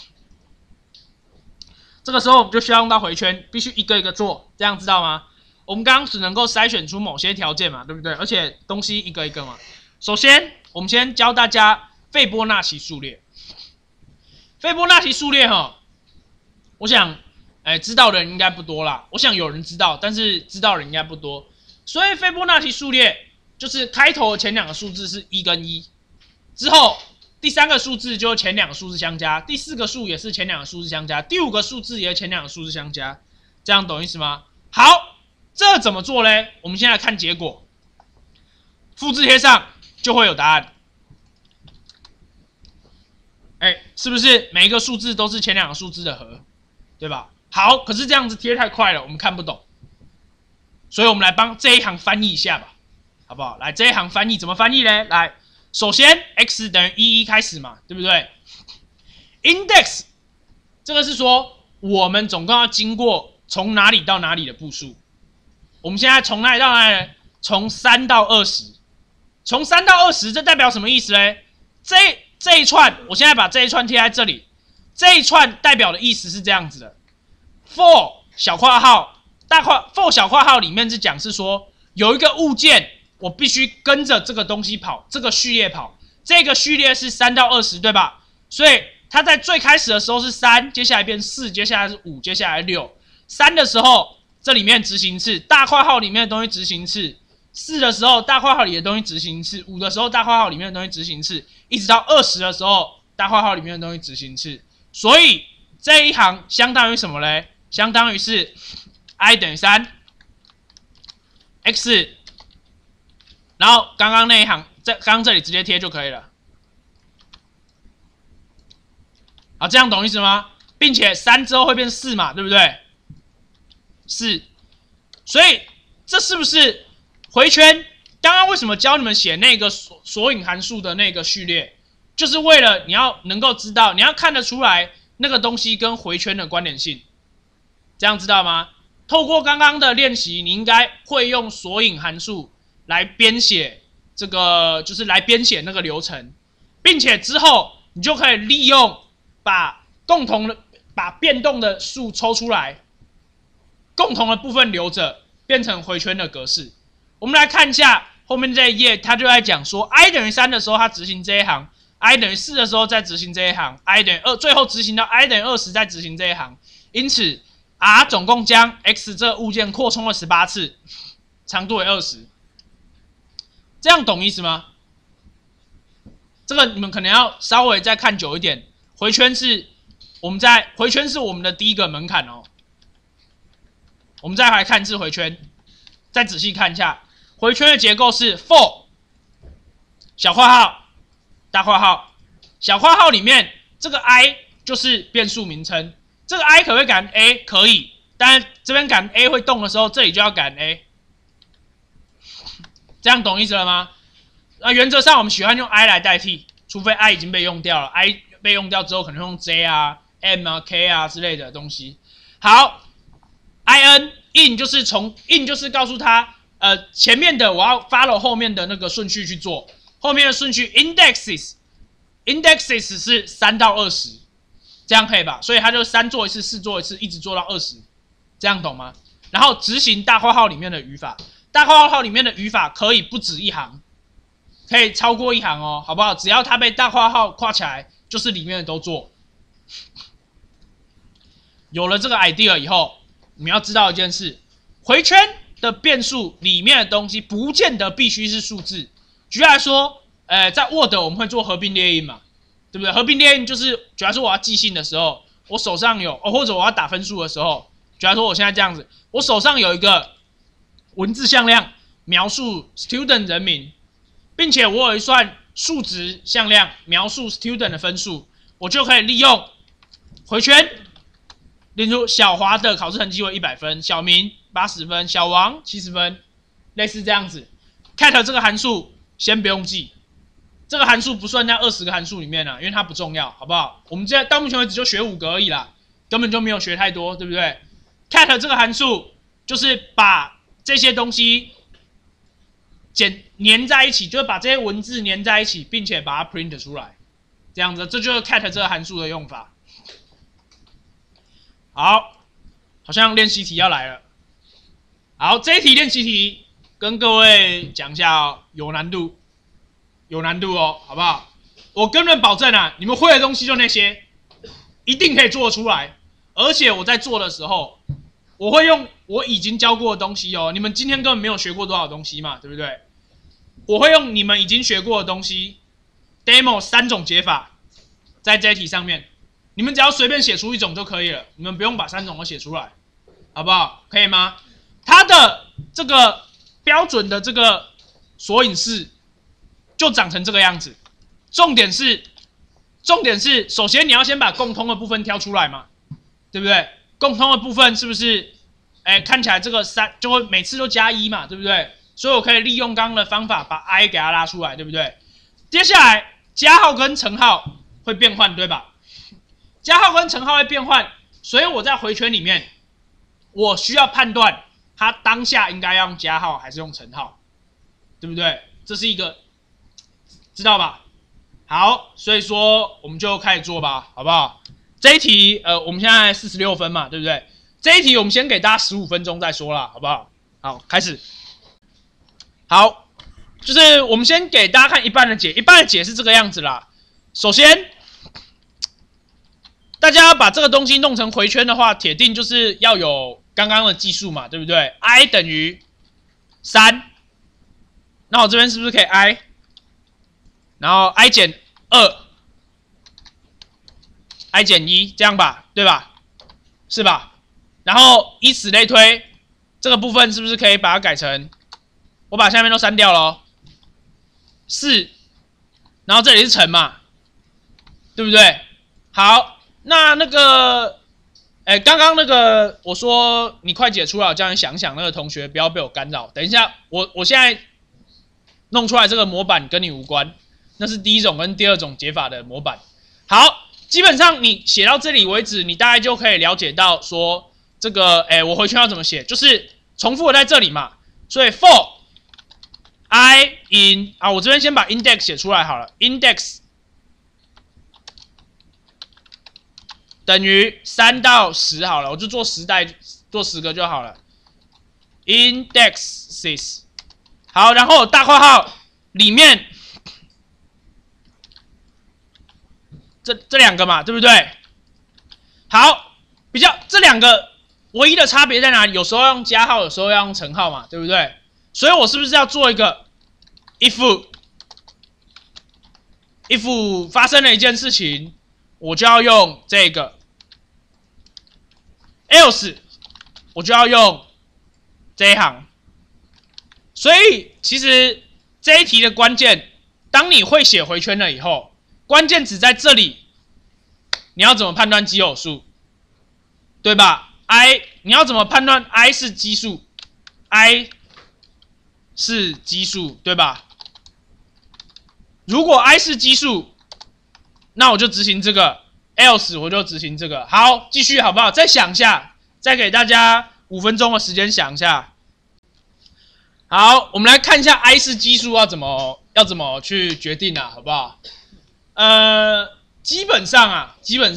这个时候我们就需要用到回圈，必须一个一个做，这样知道吗？我们刚刚只能够筛选出某些条件嘛，对不对？而且东西一个一个嘛。首先，我们先教大家斐波那契数列。斐波那契数列哈，我想，知道的人应该不多啦。我想有人知道，但是知道的人应该不多。所以斐波那契数列就是开头的前2个数字是1跟1，之后第3个数字就是前2个数字相加，第4个数也是前2个数字相加，第5个数字也是前2个数字相加，这样懂意思吗？好，这怎么做呢？我们先来看结果，复制贴上就会有答案。是不是每一个数字都是前2个数字的和，对吧？好，可是这样子贴太快了，我们看不懂，所以我们来帮这一行翻译一下吧，好不好？来，这一行翻译怎么翻译呢？来，首先 x 等于11开始嘛，对不对 ？index 这个是说我们总共要经过从哪里到哪里的步数。我们现在从哪里到哪里呢？从3到20，从3到20，这代表什么意思呢？这一串，我现在把这一串贴在这里，这一串代表的意思是这样子的 ：for 小括号for 小括号里面是说有一个物件，我必须跟着这个东西跑，这个序列跑，这个序列是3到20，对吧？所以它在最开始的时候是3，接下来变4，接下来是5，接下来6。3的时候，这里面执行次，大括号里面的东西执行次；4的时候，大括号里的东西执行次；5的时候，大括号里面的东西执行次，一直到20的时候，大括号里面的东西执行次。所以这一行相当于什么嘞？相当于是 i 等于3 x， 然后刚刚那一行，刚刚这里直接贴就可以了。好，这样懂意思吗？并且3之后会变4嘛，对不对？4，所以这是不是回圈？刚刚为什么教你们写那个索引函数的那个序列，就是为了你要能够知道，你要看得出来那个东西跟回圈的关联性，这样知道吗？透过刚刚的练习，你应该会用索引函数来编写这个就是来编写那个流程，并且之后你就可以利用把变动的数抽出来，共同的部分留着，变成回圈的格式。我们来看一下后面这一页，它就在讲说 i 等于3的时候，它执行这一行 ；i 等于4的时候再执行这一行 ；i 等于2，最后执行到 i 等于20再执行这一行。因此 ，r 总共将 x 这个物件扩充了18次，长度为20。这样懂意思吗？这个你们可能要稍微再看久一点。回圈是我们的第一个门槛哦。我们再来看一次回圈，再仔细看一下回圈的结构是 for 小括号大括号，小括号里面这个 i 就是变数名称。这个 i 可不可以改成 a？ 可以，但是这边改成 a 会动的时候，这里就要改成 a。这样懂意思了吗？原则上我们喜欢用 i 来代替，除非 i 已经被用掉了 ，i 被用掉之后可能用 j 啊、m 啊、k 啊之类的东西。好 ，in 就是告诉他，前面的我要 follow 后面的那个顺序去做，后面的顺序 indexes 是3到20，这样可以吧？所以他就3做一次，4做一次，一直做到20，这样懂吗？然后执行大括号里面的语法。大括号里面的语法可以不止一行，可以超过一行哦，好不好？只要它被大括号括起来，就是里面的都做。有了这个 idea 以后，你们要知道一件事：回圈的变数里面的东西，不见得必须是数字。举例来说，在 Word 我们会做合并列印嘛，对不对？合并列印就是，举例来说我要记信的时候，我手上有或者我要打分数的时候，举例来说我现在这样子，我手上有一个文字向量描述 student 人名，并且我有一串数值向量描述 student 的分数，我就可以利用回圈，例如小华的考试成绩为100分，小明80分，小王70分，类似这样子。cat 这个函数先不用记，这个函数不算在20个函数里面啊，因为它不重要，好不好？我们现在到目前为止就学5个而已啦，根本就没有学太多，对不对 ？cat 这个函数就是把这些东西粘在一起，就是把这些文字粘在一起，并且把它 print 出来，这样子，这就是 cat 这个函数的用法。好，好像练习题要来了。好，这一题练习题跟各位讲一下哦，有难度哦，好不好？我根本保证啊，你们会的东西就那些，一定可以做得出来。而且我在做的时候，我会用我已经教过的东西哦，你们今天根本没有学过多少东西嘛，对不对？我会用你们已经学过的东西 ，demo 3种解法，在这一题上面，你们只要随便写出1种就可以了，你们不用把3种都写出来，好不好？可以吗？它的这个标准的这个索引式就长成这个样子。重点是，首先你要先把共通的部分挑出来嘛，对不对？共通的部分是不是，看起来这个3就会每次都加1嘛，对不对？所以我可以利用刚刚的方法把 i 给它拉出来，对不对？接下来加号跟乘号会变换，对吧？加号跟乘号会变换，所以我在回圈里面，我需要判断它当下应该要用加号还是用乘号，对不对？这是一个，知道吧？好，所以说我们就开始做吧，好不好？这一题，我们现在46分嘛，对不对？这一题我们先给大家15分钟再说啦，好不好？好，开始。好，就是我们先给大家看一半的解，一半的解是这个样子啦。首先，大家把这个东西弄成回圈的话，铁定就是要有刚刚的计数嘛，对不对 ？i 等于3，那我这边是不是可以 i？ 然后 i 减2，i 减1，这样吧，对吧？是吧？然后以此类推，这个部分是不是可以把它改成？我把下面都删掉了哦，4，然后这里是乘嘛，对不对？好，那个，刚刚那个我说你快解出来，我叫你想想，那个同学不要被我干扰。等一下，我现在弄出来这个模板跟你无关，那是第1种跟第2种解法的模板。好，基本上你写到这里为止，你大概就可以了解到说这个，我回圈要怎么写，就是重复的在这里嘛，所以 for i in 啊，我这边先把 index 写出来好了 ，index 等于3到10好了，我就做10代，做10个就好了。indexes 好，然后大括号里面这两个嘛，对不对？好，比较这两个唯一的差别在哪里？有时候用加号，有时候要用乘号嘛，对不对？所以我是不是要做一个 if 发生了一件事情，我就要用这个 else 我就要用这一行。所以其实这一题的关键，当你会写回圈了以后，关键只在这里。你要怎么判断奇偶数，对吧 ？i 你要怎么判断 i 是奇数 ？i 是奇数，对吧？如果 i 是奇数，那我就执行这个 ，else 我就执行这个。好，继续好不好？再想一下，再给大家5分钟的时间想一下。好，我们来看一下 i 是奇数要怎么去决定啊，好不好？基本上，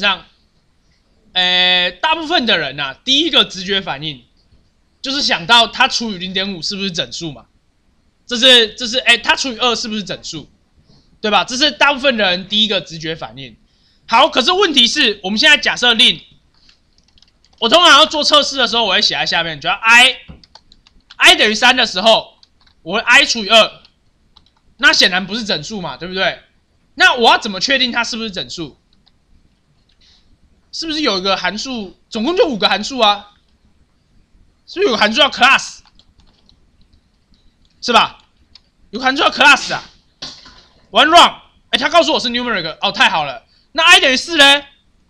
大部分的人啊，第一个直觉反应就是想到它除以 0.5 是不是整数嘛？这是它除以2是不是整数？对吧？这是大部分人第一个直觉反应。好，可是问题是我们现在假设令，我通常要做测试的时候，我会写在下面，就要 i 等于3的时候，我会 i 除以2，那显然不是整数嘛，对不对？那我要怎么确定它是不是整数？是不是有一个函数，总共就5个函数啊？是不是有个函数叫 class？ 是吧？有个函数叫 class 啊。One wrong， 他告诉我是 numeric， 哦，太好了。那 i 等于4呢？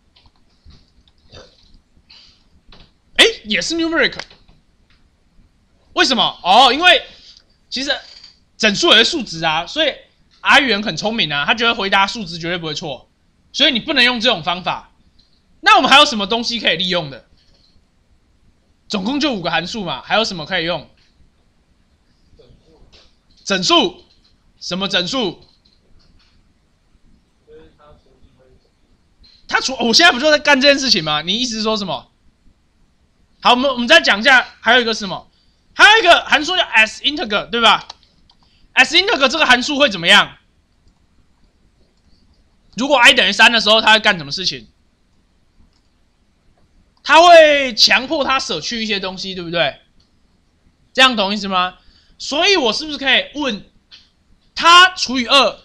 也是 numeric。为什么？哦，因为其实整数也是数值啊，所以 R 语言很聪明啊，他觉得回答数值绝对不会错，所以你不能用这种方法。那我们还有什么东西可以利用的？总共就5个函数嘛，还有什么可以用？整数？什么整数？我现在不就在干这件事情吗？你意思是说什么？好，我们再讲一下，还有一个是什么？还有一个函数叫 as_integer， 对吧？ as_integer 这个函数会怎么样？如果 i 等于3的时候，它会干什么事情？它会强迫它舍去一些东西，对不对？这样懂意思吗？所以我是不是可以问它除以2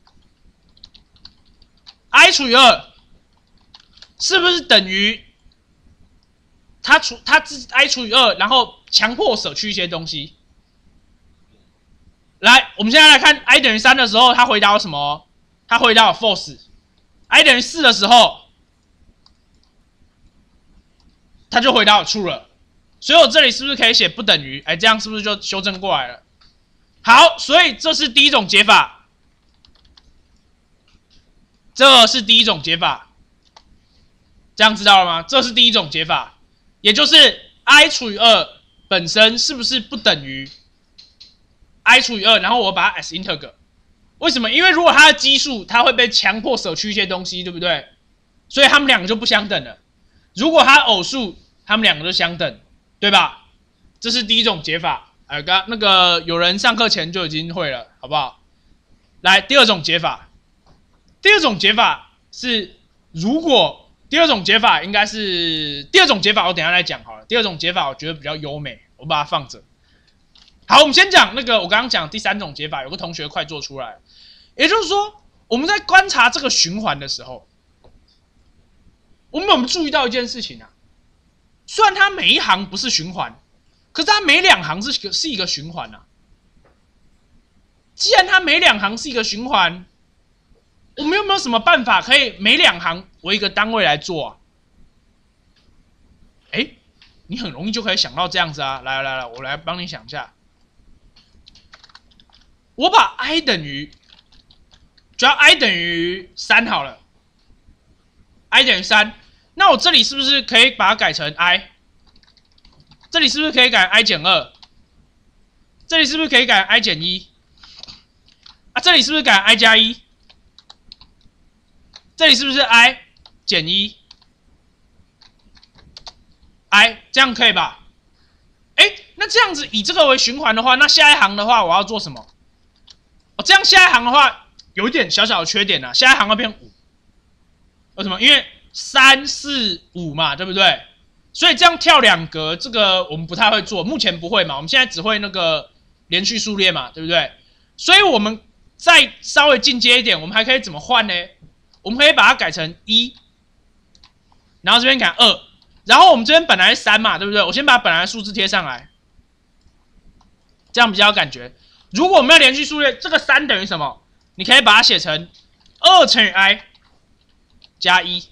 ，i 除以2是不是等于它i 除以2，然后强迫舍去一些东西？来，我们现在来看 i 等于3的时候，它回答我什么？它回答我 false。i 等于4的时候，它就回答我 true 了。所以我这里是不是可以写不等于？这样是不是就修正过来了？好，所以这是第一种解法。这是第一种解法。这样知道了吗？这是第一种解法，也就是 i 除以2本身是不是不等于 i 除以2，然后我把它 as integer。为什么？因为如果它的基数，它会被强迫舍去一些东西，对不对？所以它们两个就不相等了。如果它偶数，它们两个就相等，对吧？这是第一种解法。刚那个有人上课前就已经会了，好不好？来，第二种解法。第二种解法是，第二种解法应该是第二种解法，我等一下再讲好了。第二种解法我觉得比较优美，我把它放着。好，我们先讲那个我刚刚讲第3种解法，有个同学快做出来了。也就是说，我们在观察这个循环的时候，我们有没有注意到一件事情啊？虽然它每一行不是循环，可是它每2行是一个循环啊。既然它每2行是一个循环，我们有没有什么办法可以每2行为一个单位来做啊？你很容易就可以想到这样子啊！来，我来帮你想一下。我把 i 等于，只要 i 等于3好了 ，i 等于3，那我这里是不是可以把它改成 i？ 这里是不是可以改 i 减2？这里是不是可以改 i 减1？ 啊，这里是不是改 i 加1？这里是不是 i 减1 i 这样可以吧？哎，那这样子以这个为循环的话，那下一行的话我要做什么？哦，这样下一行的话有一点小小的缺点啊，下一行要变5。为什么？因为3、4、5嘛，对不对？所以这样跳2格，这个我们不太会做，目前不会嘛。我们现在只会那个连续数列嘛，对不对？所以我们再稍微进阶一点，我们还可以怎么换呢？我们可以把它改成1，然后这边改2，然后我们这边本来是3嘛，对不对？我先把本来的数字贴上来，这样比较有感觉。如果我们要连续数列，这个3等于什么？你可以把它写成2乘以 i 加1，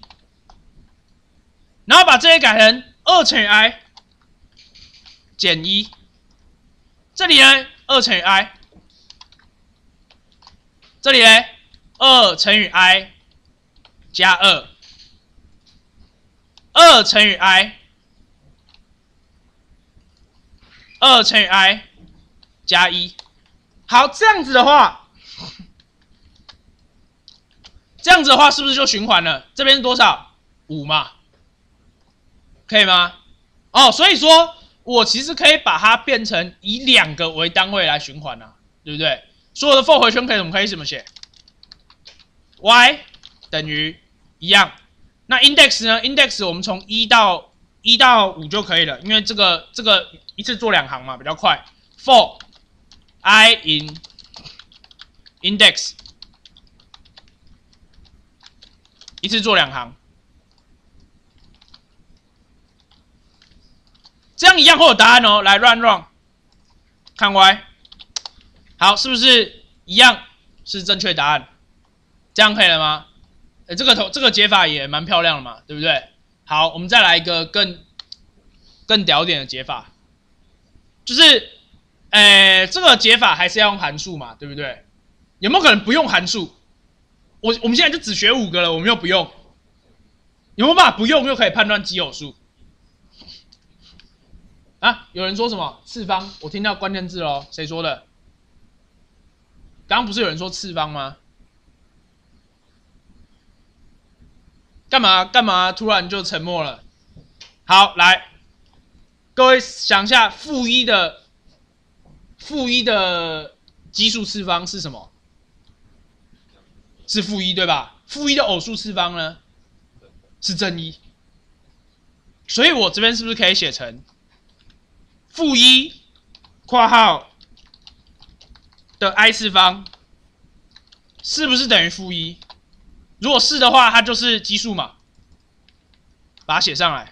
然后把这些改成2乘以 i 减1，这里呢2乘以 i， 这里呢2乘以 i 加2，2乘以 i， 2乘以 i 加1。好，这样子的话是不是就循环了？这边是多少？5嘛，可以吗？哦，所以说我其实可以把它变成以2个为单位来循环啊，对不对？所有的 for 回圈可以怎么写 ？y 等于一样。那 index 呢 ？index 我们从1到5就可以了，因为这个一次做2行嘛，比较快。for i in index 一次做2行，这样一样会有答案哦。来 run 看 y， 好，是不是一样是正确答案？这样可以了吗？这个解法也蛮漂亮的嘛，对不对？好，我们再来一个更屌点的解法，就是这个解法还是要用函数嘛，对不对？有没有可能不用函数？我们现在就只学5个了，我们又不用，有没有办法不用又可以判断奇偶数？啊，有人说什么次方？我听到关键字喽，谁说的？刚刚不是有人说次方吗？干嘛？突然就沉默了。好，来，各位想一下，负一的奇数次方是什么？是负1对吧？负1的偶数次方呢？是正1。所以我这边是不是可以写成负1括号的 i 次方是不是等于负1？如果是的话，它就是奇数嘛，把它写上来。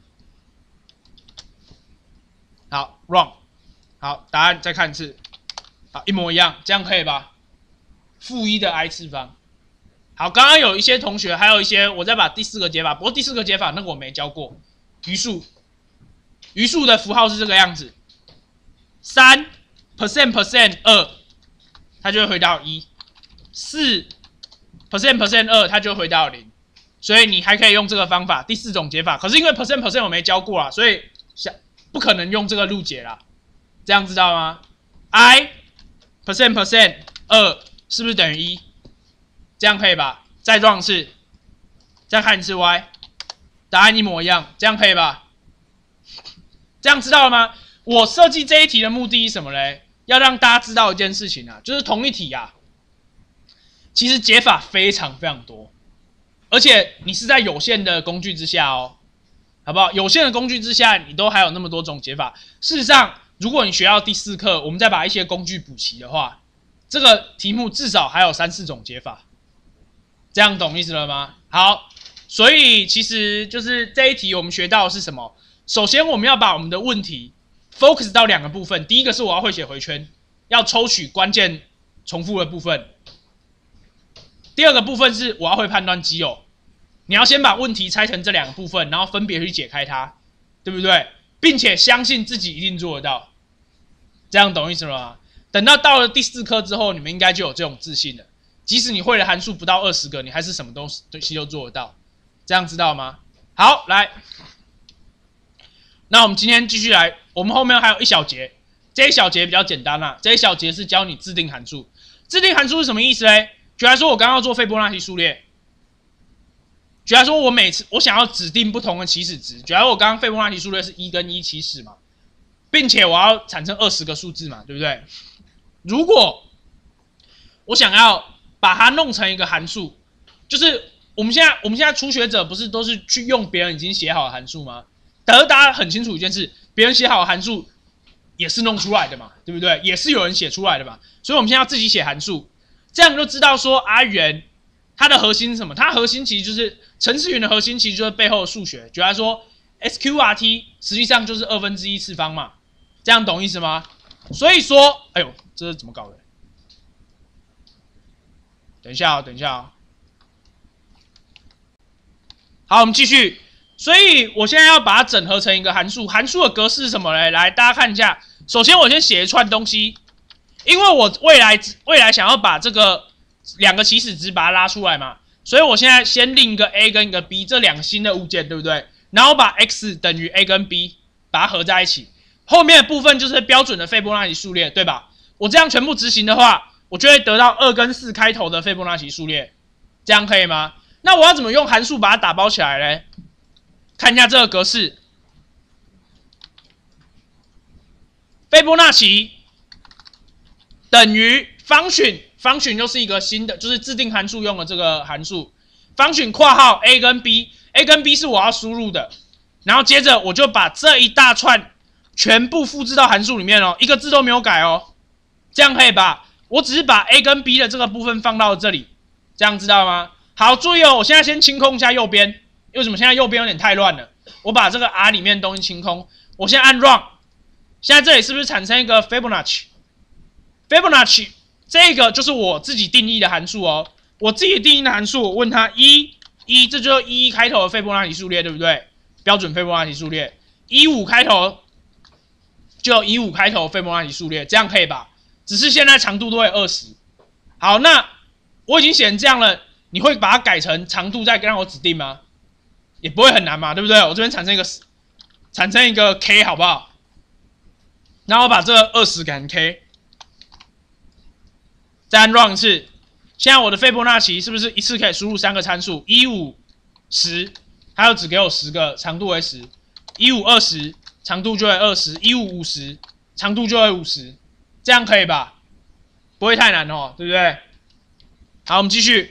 好 ，run， 好，答案再看一次，好，一模一样，这样可以吧？负1的 i 次方。好，刚刚有一些同学，还有一些，我再把第4个解法，不过第4个解法那个我没教过。余数的符号是这个样子，3% 2，它就会回到1； 4% 2，它就会回到0。所以你还可以用这个方法，第4种解法。可是因为 % 我没教过啦，所以不可能用这个路解啦。这样知道吗 ？i % 2是不是等于1？这样可以吧？再run一次，再看一次 y， 答案一模一样，这样可以吧？这样知道了吗？我设计这一题的目的是什么嘞？要让大家知道一件事情啊，就是同一题啊，其实解法非常非常多，而且你是在有限的工具之下哦，好不好？有限的工具之下，你都还有那么多种解法。事实上，如果你学到第4课，我们再把一些工具补齐的话，这个题目至少还有3、4种解法。这样懂意思了吗？好，所以其实就是这一题我们学到的是什么？首先我们要把我们的问题 focus 到2个部分，第一个是我要会写回圈，要抽取关键重复的部分；第2个部分是我要会判断奇偶。你要先把问题拆成这2个部分，然后分别去解开它，对不对？并且相信自己一定做得到。这样懂意思了吗？等到了第4课之后，你们应该就有这种自信了。即使你会的函数不到20个，你还是什么东西都做得到，这样知道吗？好，来，那我们今天继续来，我们后面还有一小节，这一小节比较简单啦，这一小节是教你制定函数。 制定函数是什么意思嘞？举例来说，我刚刚要做斐波那契数列。举例来说，我想要指定不同的起始值。举例我刚刚斐波那契数列是1跟1起始嘛，并且我要产生20个数字嘛，对不对？如果我想要把它弄成一个函数，就是我们现在初学者不是都是去用别人已经写好的函数吗？可是大家很清楚一件事，别人写好的函数也是弄出来的嘛，对不对？也是有人写出来的嘛，所以我们现在要自己写函数，这样就知道说语它的核心是什么？它核心其实就是程式语的核心，其实就是背后的数学。举例来说 ，SQRT 实际上就是1/2次方嘛，这样懂意思吗？所以说，哎呦，这是怎么搞的？等一下哦。好，我们继续。所以我现在要把它整合成一个函数，函数的格式是什么呢？来，大家看一下。首先，我先写一串东西，因为我未来想要把这个2个起始值把它拉出来嘛，所以我现在先另一个 a 跟一个 b 这2个新的物件，对不对？然后把 x 等于 a 跟 b 把它合在一起，后面的部分就是标准的斐波那契数列，对吧？我这样全部执行的话，我就会得到2跟4开头的斐波那契数列，这样可以吗？那我要怎么用函数把它打包起来呢？看一下这个格式，斐波那契等于function 就是一个新的，就是制定函数用的这个函数。function 括号 a 跟 b，a 跟 b 是我要输入的，然后接着我就把这一大串全部复制到函数里面哦，一个字都没有改哦，这样可以吧？我只是把 a 跟 b 的这个部分放到这里，这样知道吗？好，注意哦，我现在先清空一下右边。为什么现在右边有点太乱了？我把这个 R 里面的东西清空，我现在按 Run， 现在这里是不是产生一个 Fibonacci？ 这个就是我自己定义的函数哦。我自己定义的函数，我问它1，这就是11开头的斐波那契数列，对不对？标准斐波那契数列。15开头就15开头的斐波那契数列，这样可以吧？只是现在长度都会20。好，那我已经写成这样了，你会把它改成长度再让我指定吗？也不会很难嘛，对不对？我这边产生一个 k 好不好？然后我把这个20改成 k， 再按 run 一次。现在我的斐波那契是不是一次可以输入3个参数？15、10，还有只给我10个，长度为10。15、20，长度就会20。15、50，长度就会50。这样可以吧？不会太难哦，对不对？好，我们继续。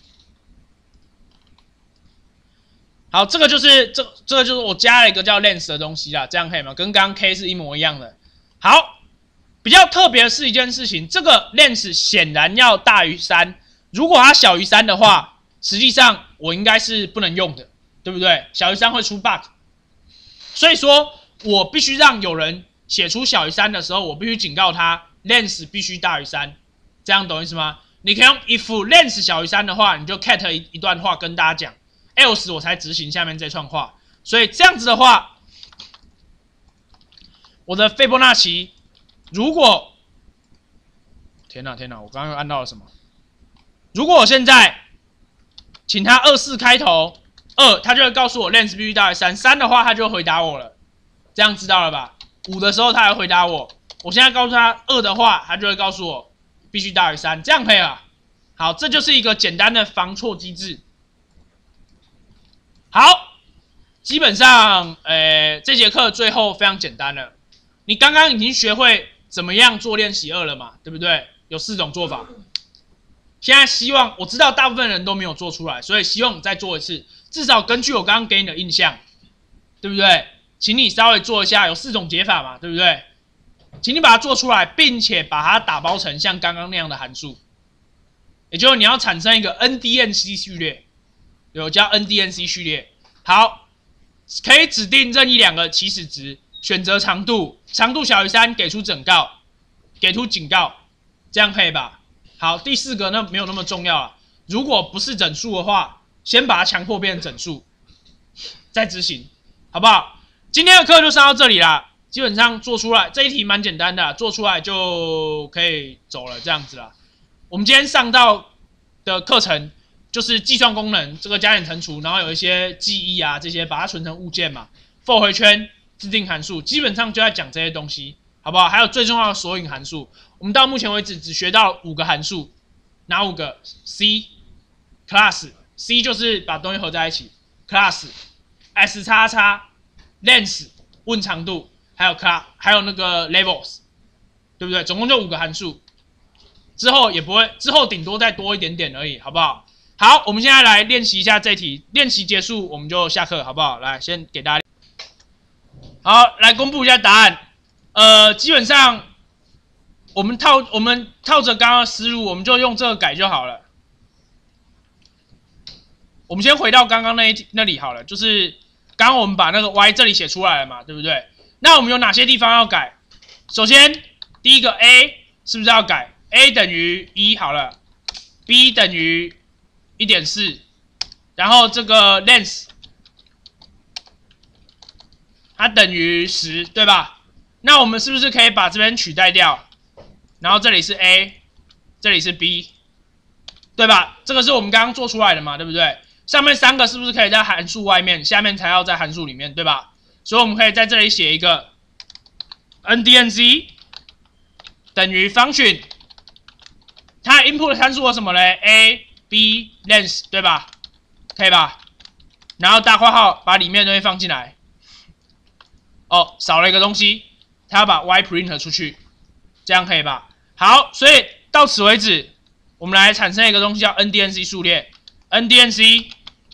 好，这个就是我加了一个叫 length 的东西啦，这样可以吗？跟刚刚 k 是一模一样的。好，比较特别的是一件事情，这个 length 显然要大于3，如果它小于3的话，实际上我应该是不能用的，对不对？小于3会出 bug， 所以说我必须让有人写出小于3的时候，我必须警告他 length 必须大于3，这样懂意思吗？你可以用 if length 小于3的话，你就 cat 一段话跟大家讲。else 我才执行下面这串话，所以这样子的话，我的斐波那契如果天哪，我刚刚又按到了什么？如果我现在请他24开头2，他就会告诉我 length 必须大于3， 3的话他就会回答我了，这样知道了吧？5的时候他还回答我，我现在告诉他2的话，他就会告诉我必须大于3，这样可以了。好，这就是一个简单的防错机制。好，基本上，这节课最后非常简单了。你刚刚已经学会怎么样做练习2了嘛，对不对？有4种做法。现在希望我知道大部分人都没有做出来，所以希望你再做一次，至少根据我刚刚给你的印象，对不对？请你稍微做一下，有4种解法嘛，对不对？请你把它做出来，并且把它打包成像刚刚那样的函数，也就是你要产生一个 NDNC 序列。有叫 NDNC 序列，好，可以指定任意2个起始值，选择长度，长度小于3，给出警告，这样可以吧？好，第4个那没有那么重要了，如果不是整数的话，先把它强迫变成整数，再执行，好不好？今天的课就上到这里啦，基本上做出来这一题蛮简单的，做出来就可以走了，这样子啦。我们今天上到的课程。就是计算功能，这个加减乘除，然后有一些记忆啊这些，把它存成物件嘛。for 回圈，制定函数，基本上就在讲这些东西。 好不好？还有最重要的索引函数，我们到目前为止只学到5个函数，哪5个 ？C class C 就是把东西合在一起 ，class S 叉叉 length 问长度，还有那个 levels， 对不对？总共就5个函数，之后也不会，之后顶多再多一点点而已，好不好？好，我们现在来练习一下这题，练习结束我们就下课，好不好？来，先给大家，好，来公布一下答案。基本上我们套着刚刚的思路，我们就用这个改就好了。我们先回到刚刚那里好了，就是刚刚我们把那个 y 这里写出来了嘛，对不对？那我们有哪些地方要改？首先，第一个 a 是不是要改 ？a 等于1好了 ，b 等于1.4，然后这个 length 它等于10，对吧？那我们是不是可以把这边取代掉？然后这里是 a， 这里是 b， 对吧？这个是我们刚刚做出来的嘛，对不对？上面3个是不是可以在函数外面，下面才要在函数里面，对吧？所以我们可以在这里写一个 ndnz 等于 function， 它 input 参数有什么嘞 ？a b length， 对吧？可以吧？然后大括号把里面的东西放进来。哦，少了一个东西，它要把 y print 出去，这样可以吧？好，所以到此为止，我们来产生一个东西叫 ndnc 数列 ，ndnc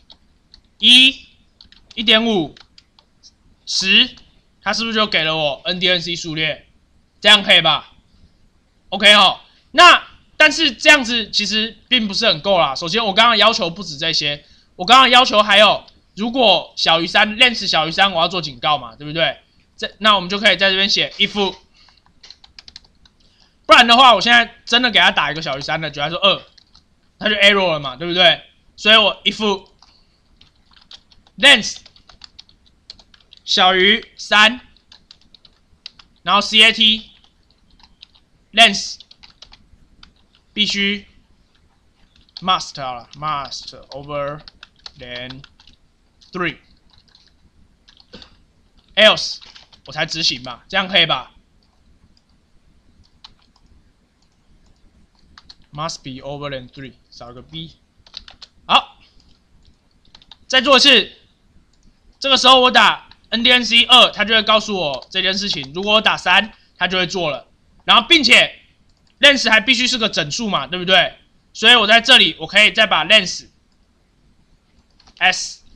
1.5 10，它是不是就给了我 ndnc 数列？这样可以吧 ？OK 哦，那但是这样子其实并不是很够啦。首先，我刚刚要求不止这些，我刚刚要求还有，如果小于3 ，length 小于3，我要做警告嘛，对不对？那我们就可以在这边写 if， 不然的话，我现在真的给他打一个小于3的，举例说2，它就 error 了嘛，对不对？所以我 if length 小于3，然后 cat length 必须 must 好了 ，must over than 3 else 我才执行嘛，这样可以吧 ？must be over than 3， 少个 b。好，再做一次。这个时候我打 ndnc 2，它就会告诉我这件事情。如果我打3，它就会做了。然后并且 length 还必须是个整数嘛，对不对？所以我在这里我可以再把 length s，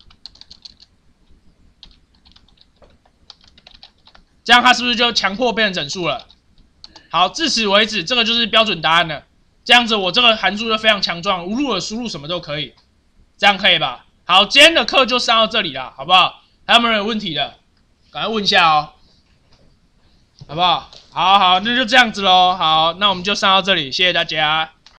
这样它是不是就强迫变成整数了？好，至此为止，这个就是标准答案了。这样子我这个函数就非常强壮，无路的输入什么都可以，这样可以吧？好，今天的课就上到这里了，好不好？还有没有人有问题的？赶快问一下哦，好不好？好，那就这样子咯。好，那我们就上到这里，谢谢大家。